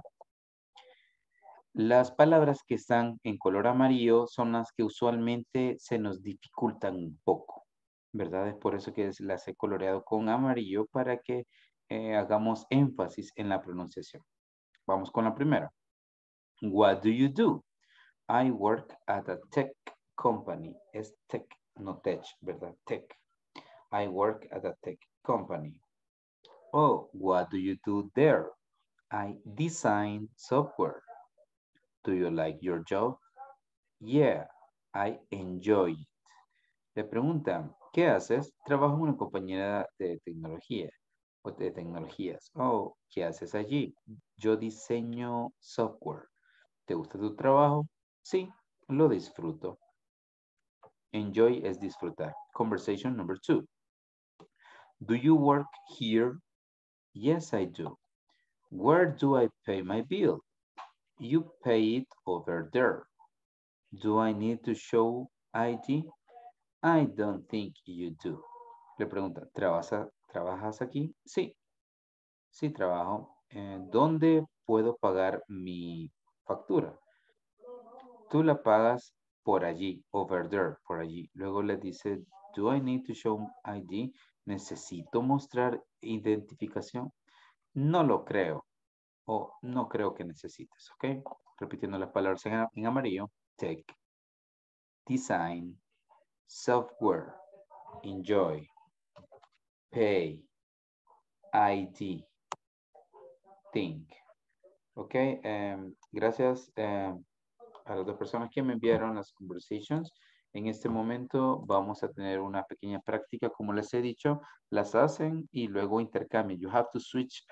Las palabras que están en color amarillo son las que usualmente se nos dificultan un poco, ¿verdad? Es por eso que las he coloreado con amarillo para que hagamos énfasis en la pronunciación. Vamos con la primera. What do you do? I work at a tech company. Es tech, no tech, ¿verdad? Tech. I work at a tech company. Oh, what do you do there? I design software. Do you like your job? Yeah, I enjoy it. Le preguntan, ¿qué haces? Trabajo en una compañía de tecnología o de tecnologías. Oh, ¿qué haces allí? Yo diseño software. ¿Te gusta tu trabajo? Sí, lo disfruto. Enjoy es disfrutar. Conversation number 2. Do you work here? Yes, I do. Where do I pay my bill? You pay it over there. Do I need to show ID? I don't think you do. Le pregunta, ¿trabajas aquí? Sí. Sí, trabajo. ¿Dónde puedo pagar mi factura? Tú la pagas por allí, over there, por allí. Luego le dice, do I need to show ID? ¿Necesito mostrar identificación? No lo creo. O no creo que necesites, ¿ok? Repitiendo las palabras en amarillo. Tech, design, software, enjoy, pay, ID, think. ¿Ok? Gracias a las dos personas que me enviaron las conversations. En este momento vamos a tener una pequeña práctica, como les he dicho, las hacen y luego intercambian. You have to switch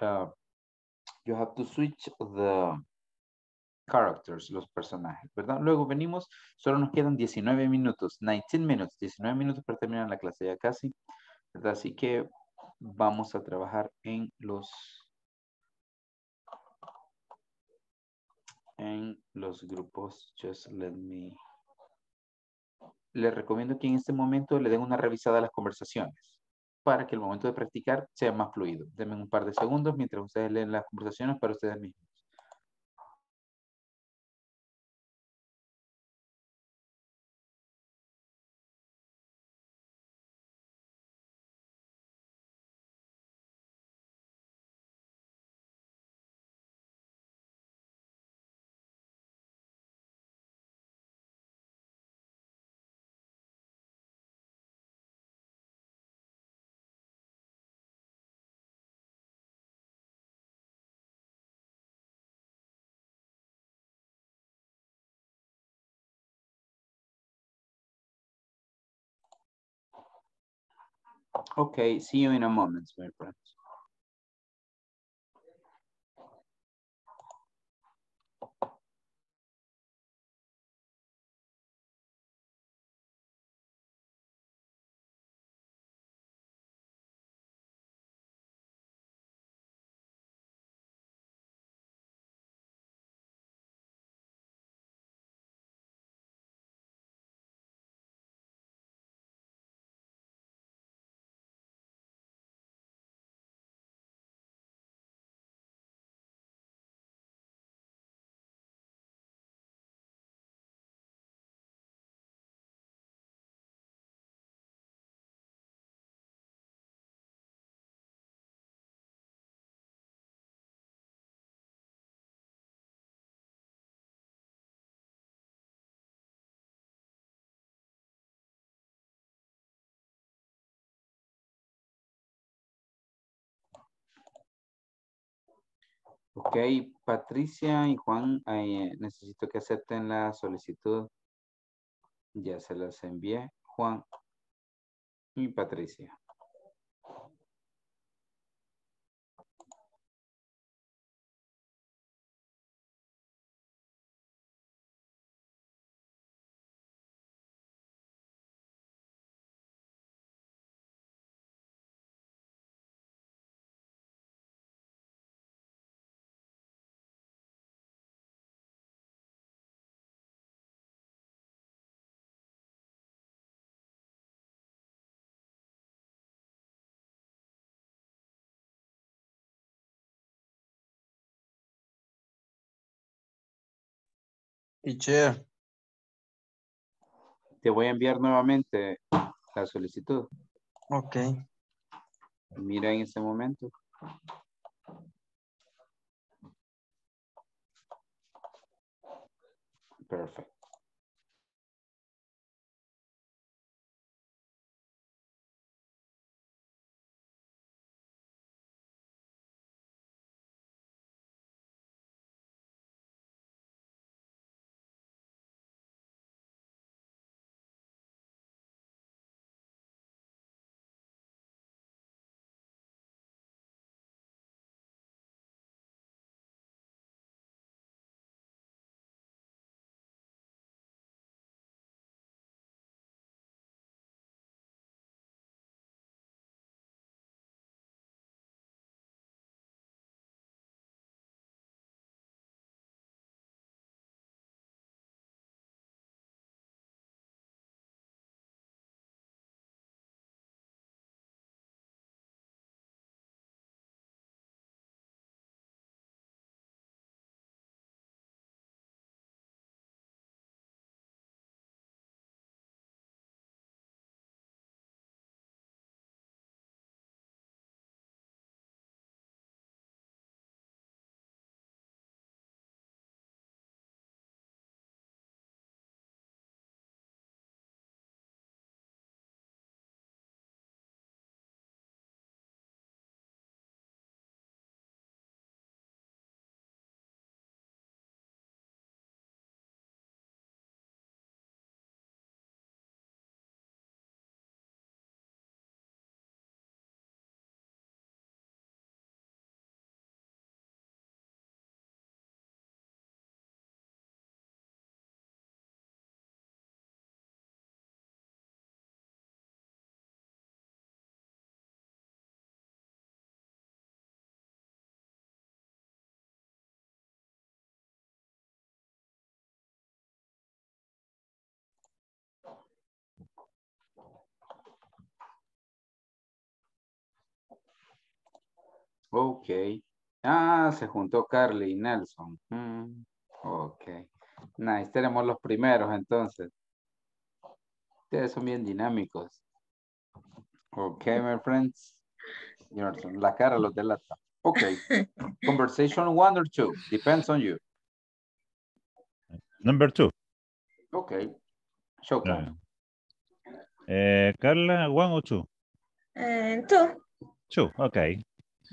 the characters, los personajes, ¿verdad? Luego venimos, solo nos quedan 19 minutos, 19 minutes, 19 minutos para terminar la clase ya casi, ¿verdad? Así que vamos a trabajar en los grupos. Just let me... Les recomiendo que en este momento le den una revisada a las conversaciones para que el momento de practicar sea más fluido. Denme un par de segundos mientras ustedes leen las conversaciones para ustedes mismos. Okay, see you in a moment, my friends. Ok, Patricia y Juan, necesito que acepten la solicitud. Ya se las envié, Juan y Patricia. Teacher. Te voy a enviar nuevamente la solicitud. Ok. Mira en este momento. Perfecto. Ok. Ah, se juntó Carly y Nelson. Ok. Nice. Tenemos los primeros entonces. Ustedes son bien dinámicos. Ok, my friends. La cara los delata. Ok. Conversation 1 or 2. Depends on you. Number 2. Ok. Show time. Carla, 1 or 2? 2. 2, okay.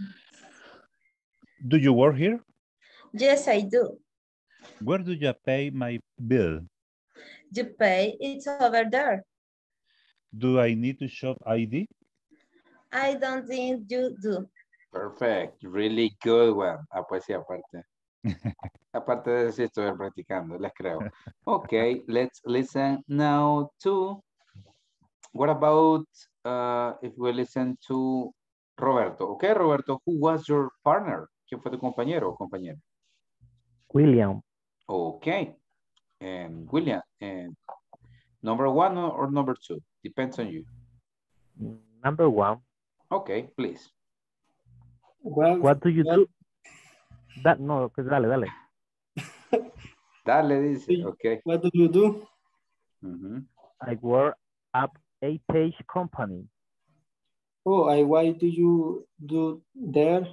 Do you work here? Yes, I do. Where do you pay my bill? You pay, it's over there. Do I need to show ID? I don't think you do. Perfect. Really good one. Ah, pues sí, aparte. Aparte de eso, sí estoy practicando, les creo. Okay, let's listen now to, what about if we listen to Roberto? Okay, Roberto, who was your partner? ¿Quién fue tu compañero o compañera? William. Okay, and William, and number 1 or number 2? Depends on you. Number 1. Okay, please. What do you do? No, pues dale. Dale, dice, okay. What do you do? I work at a page company. Oh, what do you do there?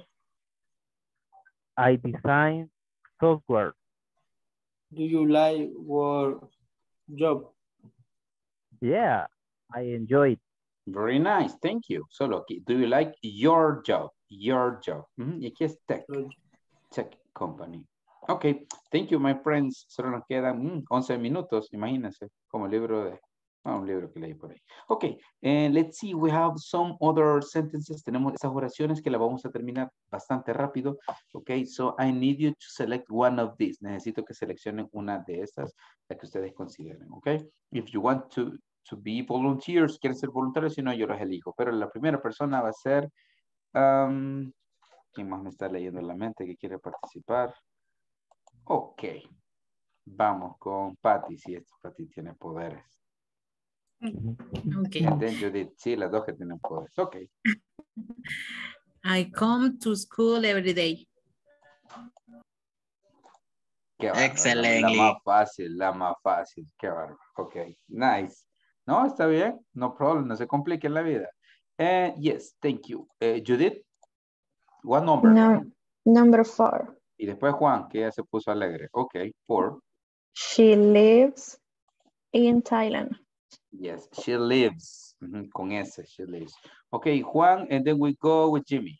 I design software. Do you like your job? Yeah, I enjoy it. Very nice, thank you. Solo aquí, do you like your job? Your job. Y aquí es tech company. Ok, thank you, my friends. Solo nos quedan 11 minutos, imagínense, como el libro de, un libro que leí por ahí. Ok, let's see, we have some other sentences. Tenemos esas oraciones que las vamos a terminar bastante rápido. Ok, so I need you to select one of these. Necesito que seleccionen una de estas, la que ustedes consideren, ok? If you want to be volunteers, quieren ser voluntarios, si no, yo los elijo. Pero la primera persona va a ser, ¿quién más me está leyendo en la mente que quiere participar? Ok, vamos con Patty, si Patty tiene poderes. Okay. And then Judith, sí, las dos que tienen poderes, ok. I come to school every day. Qué bárbaro. Excelente. La más fácil, qué bárbaro, ok, nice. No, está bien, no problem, no se complique la vida. Yes, thank you. Judith, what number? No, number 4. Y después Juan, que ya se puso alegre. Ok, 4. She lives in Thailand. Yes, she lives. Con S, she lives. Ok, Juan, and then we go with Jimmy.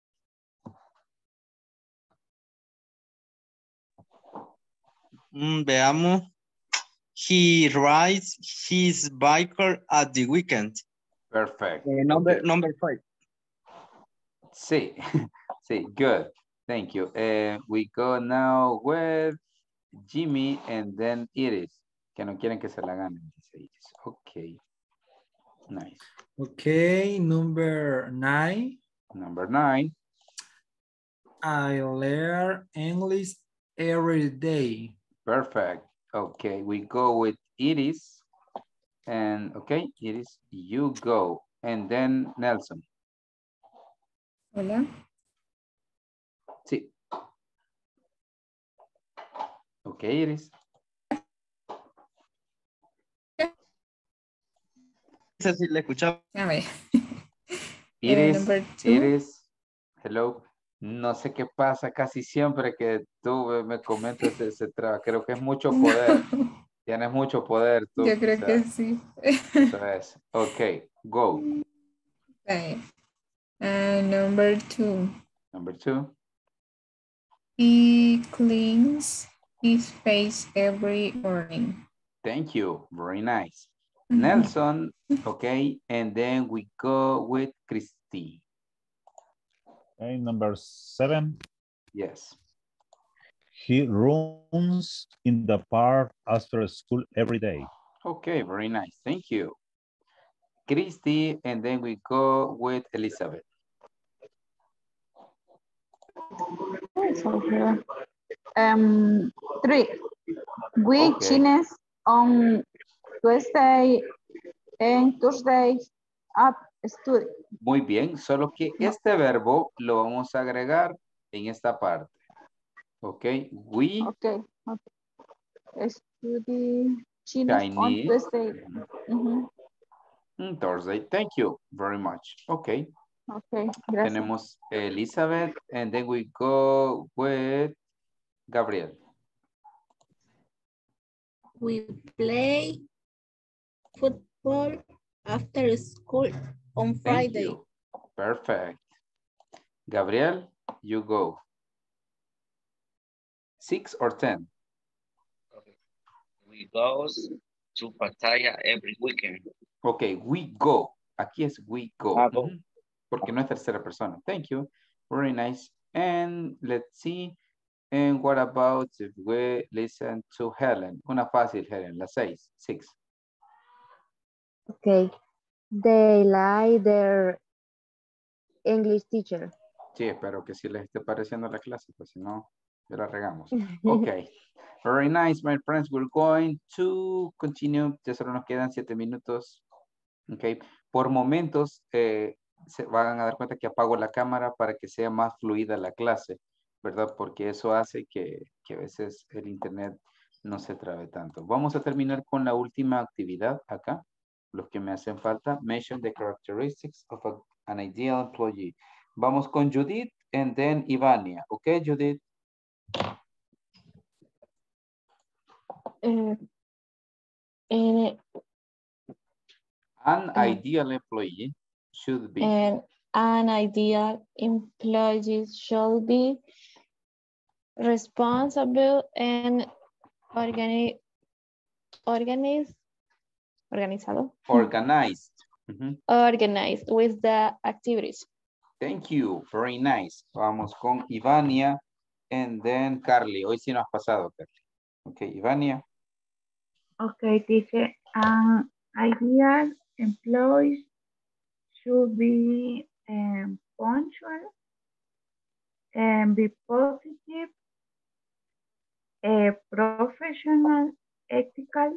Veamos. He rides his biker at the weekend. Perfect. Number 5. Sí, sí, good. Thank you. We go now with Jimmy and then Iris. Que no quieren que se la ganen, dice Iris. Ok. Nice. Okay, number 9. Number 9. I learn English every day. Perfect. Okay, we go with Iris. And okay, Iris, you go. And then Nelson. Hola. Sí. Ok, Iris. Esa sí la escuchaba. A ver. Iris, Number 2. Iris, hello. No sé qué pasa casi siempre que tú me comentas ese trabajo. Creo que es mucho poder. Tienes mucho poder tú. Yo creo que sí. Eso es. Ok, go. Okay. Number 2. Number 2. He cleans his face every morning. Thank you. Very nice. Nelson, okay, and then we go with Christy. Okay, number 7. Yes. He runs in the park after school every day. Okay, very nice. Thank you. Christy, and then we go with Elizabeth. 3. We change on Tuesday and Thursday at Study. Muy bien, solo que este verbo lo vamos a agregar en esta parte. Ok, we Okay. Study Chinese on Chinese Tuesday. Thursday. Thank you very much. Okay. Okay, gracias. Tenemos Elizabeth, and then we go with Gabriel. We play football after school on Thank Friday. you. Perfect. Gabriel, you go. 6 or 10? We go to Pattaya every weekend. Okay, we go. Aquí es we go. Go. Porque no es tercera persona. Thank you. Very nice. And let's see. And what about if we listen to Helen? Una fácil, Helen. La 6. 6. Okay. They like their English teacher. Sí, espero que sí les esté pareciendo la clase, pues si no, ya la regamos. Okay. Very nice, my friends. We're going to continue. Ya solo nos quedan 7 minutos. Okay. Por momentos, se van a dar cuenta que apago la cámara para que sea más fluida la clase, ¿verdad? Porque eso hace que a veces el internet no se trabe tanto. Vamos a terminar con la última actividad acá. Los que me hacen falta. Mention the characteristics of an ideal employee. Vamos con Judith and then Ivania. Okay, Judith? An ideal employee should be. And an ideal employee should be responsible and organized. Organized with the activities. Thank you. Very nice. Vamos con Ivania and then Carly. Hoy sí nos has pasado, Carly. Okay, Ivania. Okay, teacher. Ideal employees should be punctual and be positive, professional, ethical,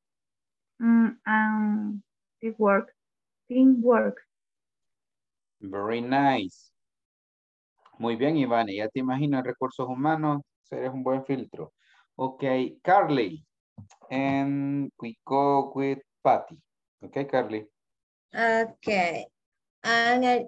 and teamwork. Very nice. Muy bien, Ivania. Ya te imagino en recursos humanos, eres un buen filtro. Okay, Carly. And we go with Patty. Okay, Carly. Okay. An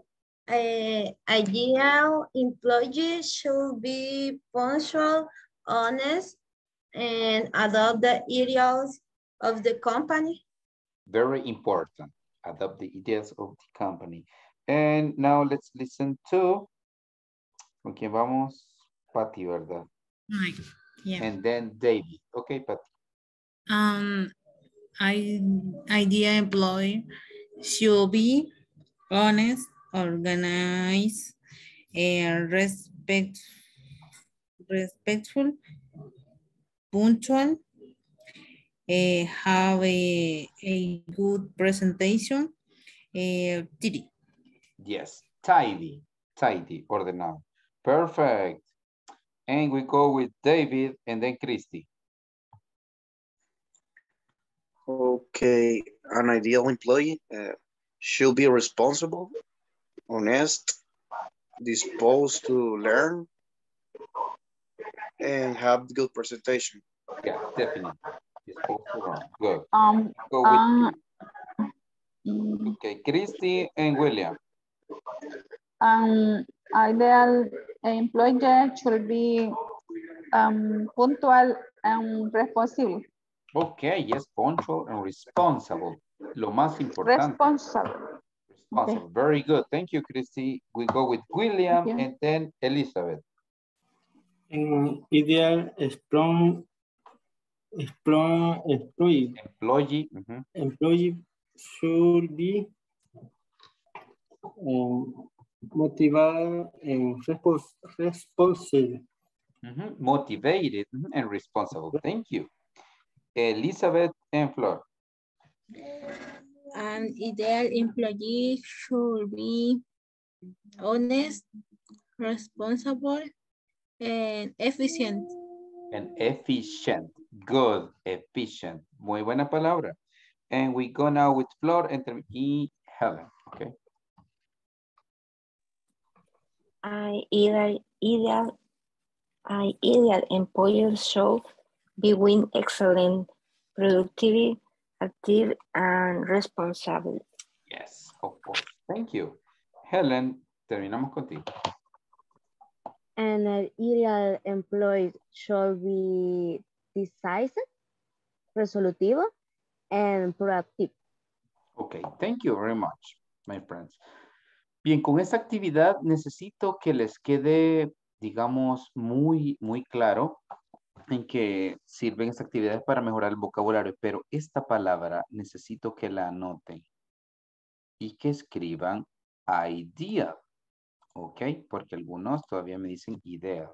ideal employee should be punctual, honest, and adopt the ideals of the company. Very important. Adopt the ideas of the company. And now let's listen to, ¿con quién vamos? Patty, ¿verdad? Yeah. And then David. Okay, Patty. Ideal employee should be honest, organized, and respectful, punctual, have a good presentation, tidy. Yes, tidy, ordenado. Perfect. And we go with David and then Christy. Okay, an ideal employee should be responsible, honest, disposed to learn, and have good presentation. Yeah, definitely. Disposed to learn. Good. Go with okay, Christy and William. Ideal employee should be punctual and responsible. Okay, yes, punctual and responsible. Lo más importante. Responsible. Okay. Very good. Thank you, Christy. We go with William and then Elizabeth. Ideal employee should be motivated and responsible. Motivated and responsible. Thank you. Elizabeth and Flor. An ideal employee should be honest, responsible, and efficient. And efficient. Good. Efficient. Muy buena palabra. And we go now with Flor and Helen. Okay. ideal employer should be with excellent productivity, active, and responsible. Yes, of course. Thank you. Helen, terminamos contigo. An ideal employee should be decisive, resolutivo, and proactive. Okay, thank you very much, my friends. Bien, con esta actividad necesito que les quede, digamos, muy claro en que sirven estas actividades para mejorar el vocabulario, pero esta palabra necesito que la anoten y que escriban idea, ¿ok? Porque algunos todavía me dicen idea.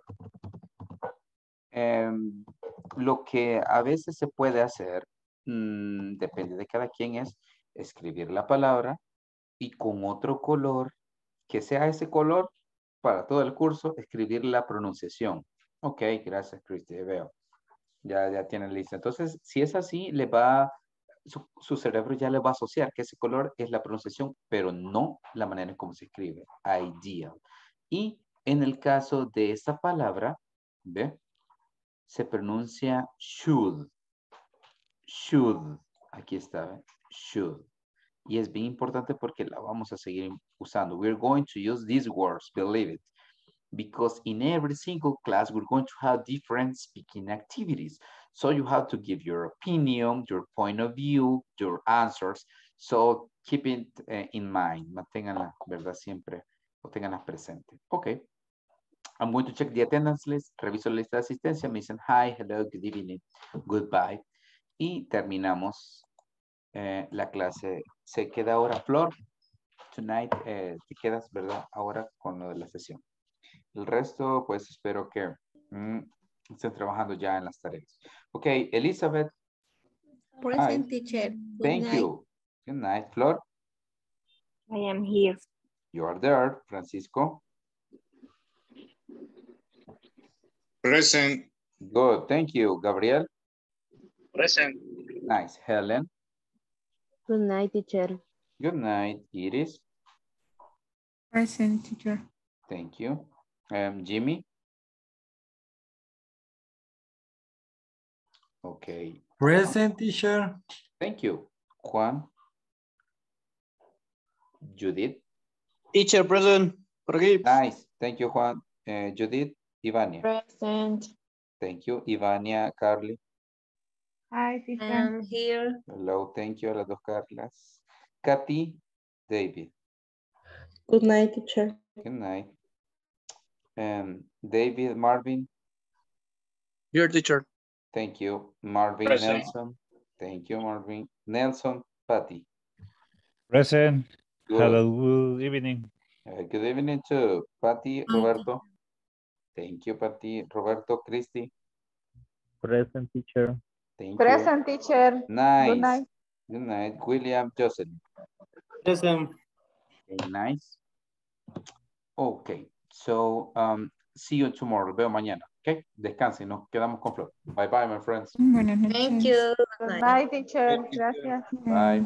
Lo que a veces se puede hacer, depende de cada quien, es escribir la palabra y con otro color, que sea ese color para todo el curso, escribir la pronunciación. Ok, gracias, Cristi, veo. Ya tienen lista. Entonces, si es así, le va, su cerebro ya le va a asociar que ese color es la pronunciación, pero no la manera en cómo se escribe. Ideal. Y en el caso de esta palabra, ¿ve? Se pronuncia should. Should. Aquí está, ¿ve? Should. Y es bien importante porque la vamos a seguir usando. We're going to use these words, believe it. Because in every single class, we're going to have different speaking activities. So you have to give your opinion, your point of view, your answers. So keep it in mind. Manténganla, ¿verdad? Siempre, o ténganlas presente. Okay. I'm going to check the attendance list. Reviso la lista de asistencia. Me dicen hi, hello, good evening, goodbye. Y terminamos la clase. Se queda ahora Flor. Tonight te quedas, ¿verdad? Ahora con lo de la sesión. El resto, pues espero que estén trabajando ya en las tareas. Ok, Elizabeth. Present, Hi. teacher. Good Thank night. you. Good night, Flor. I am here. You are there, Francisco. Present. Good, thank you. Gabriel. Present. Nice. Helen. Good night, teacher. Good night, Iris. Present, teacher. Thank you. Jimmy. Okay. Present, teacher. Thank you. Juan. Judith. Teacher, present. Por aquí. Nice. Thank you, Juan. Judith. Ivania. Present. Thank you. Ivania, Carly. Hi, teacher. I'm here. Hello, thank you a las dos Carlas. Katy, David. Good night, teacher. Good night. David, Marvin. Here, teacher. Thank you. Marvin, Present. Nelson. Thank you, Marvin. Nelson, Patty. Present. Good. Hello, good evening. Good evening to Patty, Roberto. Thank you, Patty. Roberto, Christy. Present, teacher. Thank Present, teacher. you. Nice. Good night. Good night. William, Joseph. Present. Okay, nice. Okay, so see you tomorrow. Veo mañana. Okay, descansen. Nos quedamos con Flor. Bye bye, my friends. Buenas noches. Thank you. Good night, teacher. Gracias. Bye.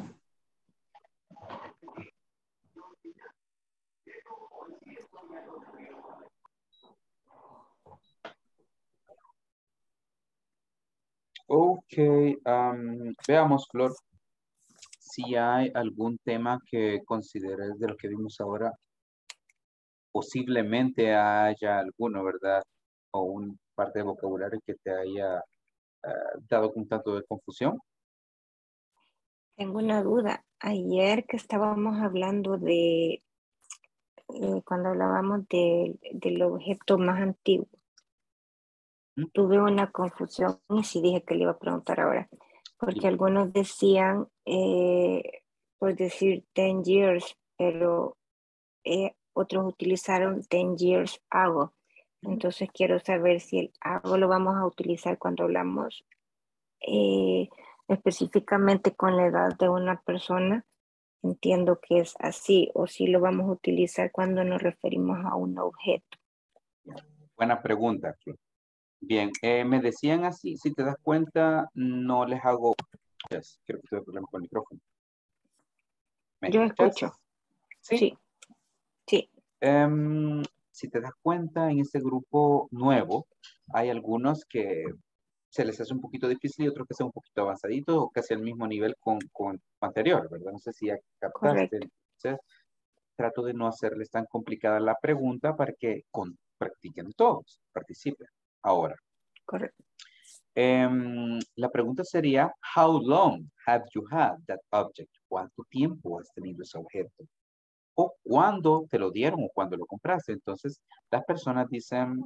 Ok, veamos, Flor, si hay algún tema que consideres de lo que vimos ahora. Posiblemente haya alguno, ¿verdad? O una parte de vocabulario que te haya dado un tanto de confusión. Tengo una duda. Ayer que estábamos hablando de, cuando hablábamos del objeto más antiguo, tuve una confusión y sí dije que le iba a preguntar ahora, porque algunos decían, por decir 10 years, pero otros utilizaron 10 years ago. Entonces quiero saber si el ago lo vamos a utilizar cuando hablamos específicamente con la edad de una persona. Entiendo que es así, o si lo vamos a utilizar cuando nos referimos a un objeto. Buena pregunta, Flor. Bien, me decían así, si te das cuenta, no les hago... Yes, creo que tuve problemas con el micrófono. ¿Me Yo escuchas? escucho. Sí. Sí. Sí. si te das cuenta, en este grupo nuevo, hay algunos que se les hace un poquito difícil y otros que son un poquito avanzaditos o casi al mismo nivel con anterior, ¿verdad? No sé si ya captaste. Correcto. Entonces, trato de no hacerles tan complicada la pregunta para que practiquen todos, participen. Ahora. Correcto. La pregunta sería, how long have you had that object? ¿Cuánto tiempo has tenido ese objeto? O cuándo te lo dieron o cuándo lo compraste. Entonces, las personas dicen,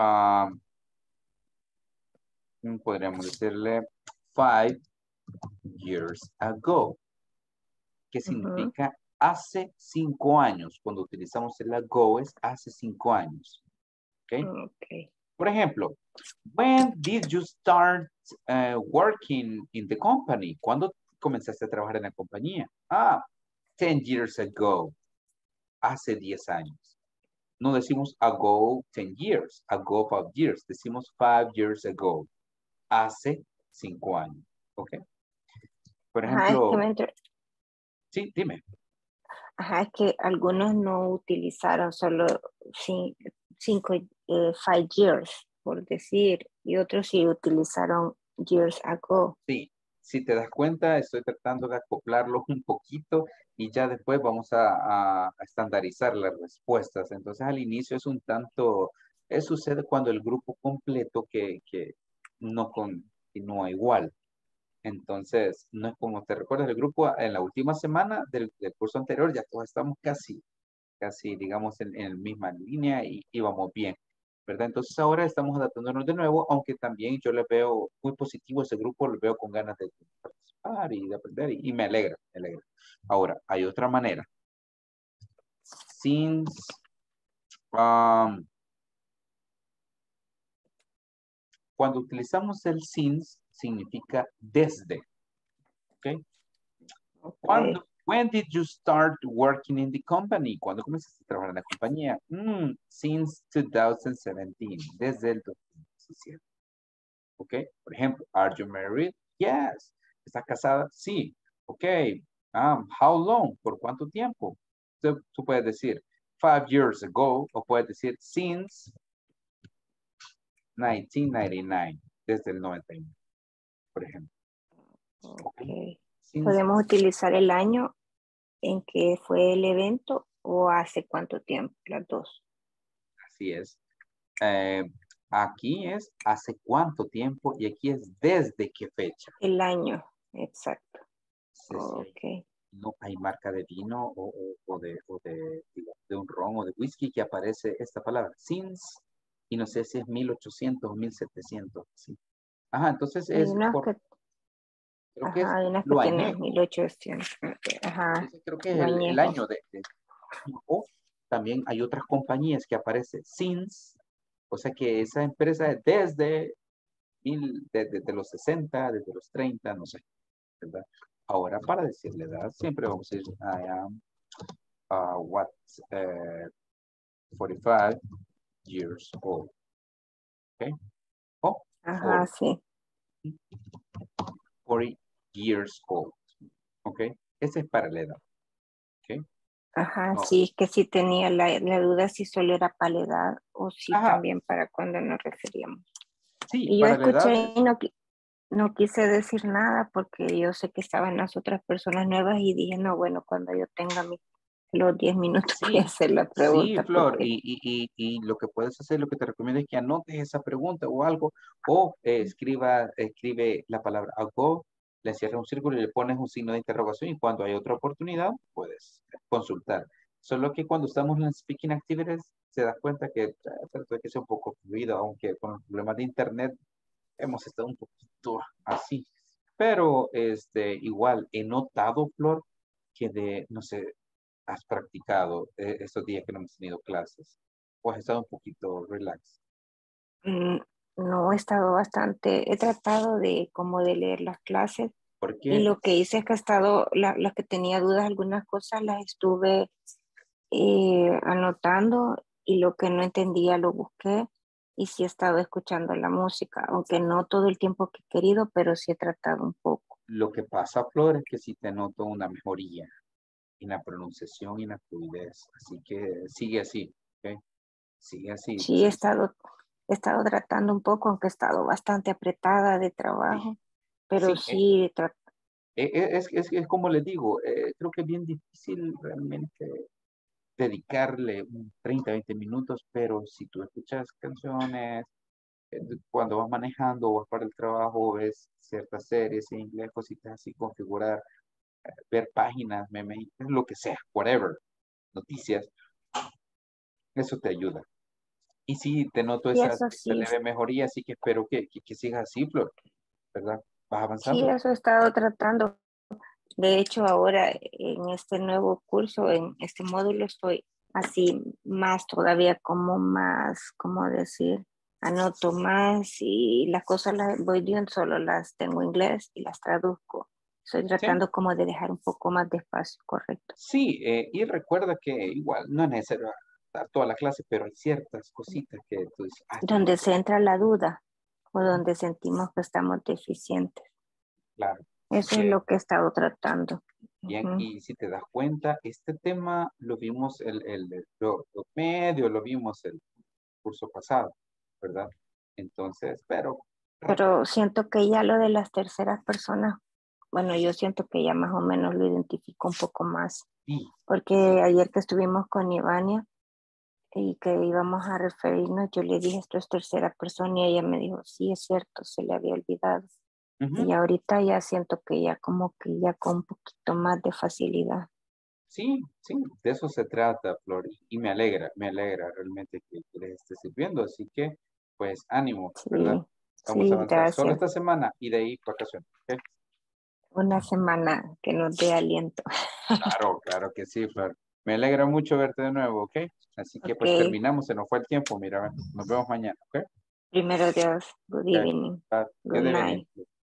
podríamos decirle 5 years ago, que significa hace 5 años. Cuando utilizamos el ago es hace 5 años. Okay. Por ejemplo, when did you start working in the company? ¿Cuándo comenzaste a trabajar en la compañía? 10 years ago. Hace 10 años. No decimos ago 10 years, ago 5 years. Decimos 5 years ago. Hace 5 años. ¿Ok? Por ejemplo. Sí, dime. Ajá, es que algunos no utilizaron solo 5 years, por decir, y otros sí utilizaron years ago. Sí, si te das cuenta, estoy tratando de acoplarlo un poquito y ya después vamos a estandarizar las respuestas. Entonces al inicio es un tanto, sucede cuando el grupo completo que no continúa igual. Entonces, no es como te recuerdas el grupo en la última semana del curso anterior, ya todos estamos casi digamos, en la misma línea y vamos bien, ¿verdad? Entonces ahora estamos adaptándonos de nuevo, aunque también yo le veo muy positivo a ese grupo, lo veo con ganas de participar y de aprender y me alegra, me alegra. Ahora, hay otra manera. Since, cuando utilizamos el since, significa desde, ¿ok? When did you start working in the company? ¿Cuándo comenzaste a trabajar en la compañía? Since 2017, desde el 2017. ¿Ok? Por ejemplo, are you married? Yes. ¿Estás casada? Sí. ¿Ok? How long? ¿Por cuánto tiempo? Tú puedes decir 5 years ago o puedes decir since 1999, desde el 99, por ejemplo. Okay. Podemos utilizar el año en que fue el evento o hace cuánto tiempo, las dos. Así es. Aquí es hace cuánto tiempo y aquí es desde qué fecha. El año, exacto. Sí, okay. No hay marca de vino o de un ron o de whisky que aparece esta palabra, since, y no sé si es 1800 o 1700. ¿Sí? Ajá, entonces es por... Creo que es hay unas que lo tienen añejo. 1800. Ajá. Creo que es el año de... O también hay otras compañías que aparece since, o sea que esa empresa es desde los 60, desde los 30, no sé, ¿verdad? Ahora para decirle edad, siempre vamos a decir I am 45 years old. ¿Ok? Oh, ajá, 40. Sí. 40 years old. ¿Ok? Ese es para la edad. ¿Ok? Ajá, no. Sí, es que sí tenía la duda si solo era para la edad o si también para cuando nos referíamos. Sí, y yo escuché y no quise decir nada porque yo sé que estaban las otras personas nuevas y dije, no, bueno, cuando yo tenga los 10 minutos voy a hacer la pregunta. Sí, Flor, porque... y lo que puedes hacer, lo que te recomiendo es que anotes esa pregunta o algo, o escribe la palabra ago, le cierras un círculo y le pones un signo de interrogación y cuando hay otra oportunidad puedes consultar. Solo que cuando estamos en speaking activities se da cuenta que trato de que sea un poco fluido, aunque con los problemas de internet hemos estado un poquito así. Pero igual he notado, Flor, que no sé, has practicado estos días que no hemos tenido clases? ¿O has estado un poquito relax? No, he estado bastante, he tratado de leer las clases. ¿Por qué? Y lo que hice es que he estado, las que tenía dudas, algunas cosas las estuve anotando y lo que no entendía lo busqué y sí he estado escuchando la música, aunque no todo el tiempo que he querido, pero sí he tratado un poco. Lo que pasa, Flor, es que sí te noto una mejoría en la pronunciación y en la fluidez. Así que sigue así, ¿ok? Sí, así. Sí, he estado tratando un poco, aunque he estado bastante apretada de trabajo, pero sí, es como les digo, creo que es bien difícil realmente dedicarle 30, 20 minutos, pero si tú escuchas canciones, cuando vas manejando o vas para el trabajo, ves ciertas series en inglés, cositas así, configurar, ver páginas, memes, lo que sea, whatever, noticias, eso te ayuda. Y sí, te noto y esa eso sí, leve mejoría, así que espero que sigas así, Flor, ¿verdad? Vas sí, avanzando. eso he estado tratando. De hecho, ahora en este nuevo curso, en este módulo, estoy así más todavía como más, ¿cómo decir? Anoto más y las cosas las voy viendo, solo las tengo en inglés y las traduzco. Estoy tratando como de dejar un poco más de espacio, correcto. Sí, y recuerda que igual no es necesario dar toda la clase, pero hay ciertas cositas que tú dices, Donde se entra la duda o donde sentimos que estamos deficientes. claro. Eso es lo que he estado tratando. Bien, y si te das cuenta, este tema lo vimos lo medio, lo vimos el curso pasado, ¿verdad? Entonces, pero Siento que ya lo de las terceras personas, bueno, yo siento que ya más o menos lo identifico un poco más. Sí. Porque ayer que estuvimos con Ivania y que íbamos a referirnos, yo le dije esto es tercera persona y ella me dijo, sí, es cierto, se le había olvidado. Y ahorita ya siento que ya como que ya con un poquito más de facilidad. Sí, de eso se trata, Flor, y me alegra realmente que les esté sirviendo, así que, pues, ánimo, ¿verdad? Vamos a avanzar solo esta semana y de ahí vacaciones, ¿ok? Una semana que nos dé aliento. Claro que sí, Flor. Me alegra mucho verte de nuevo, ¿ok? Así que, pues, terminamos, se nos fue el tiempo, mira, nos vemos mañana, ¿ok? Primero Dios, good evening, Good good night. evening.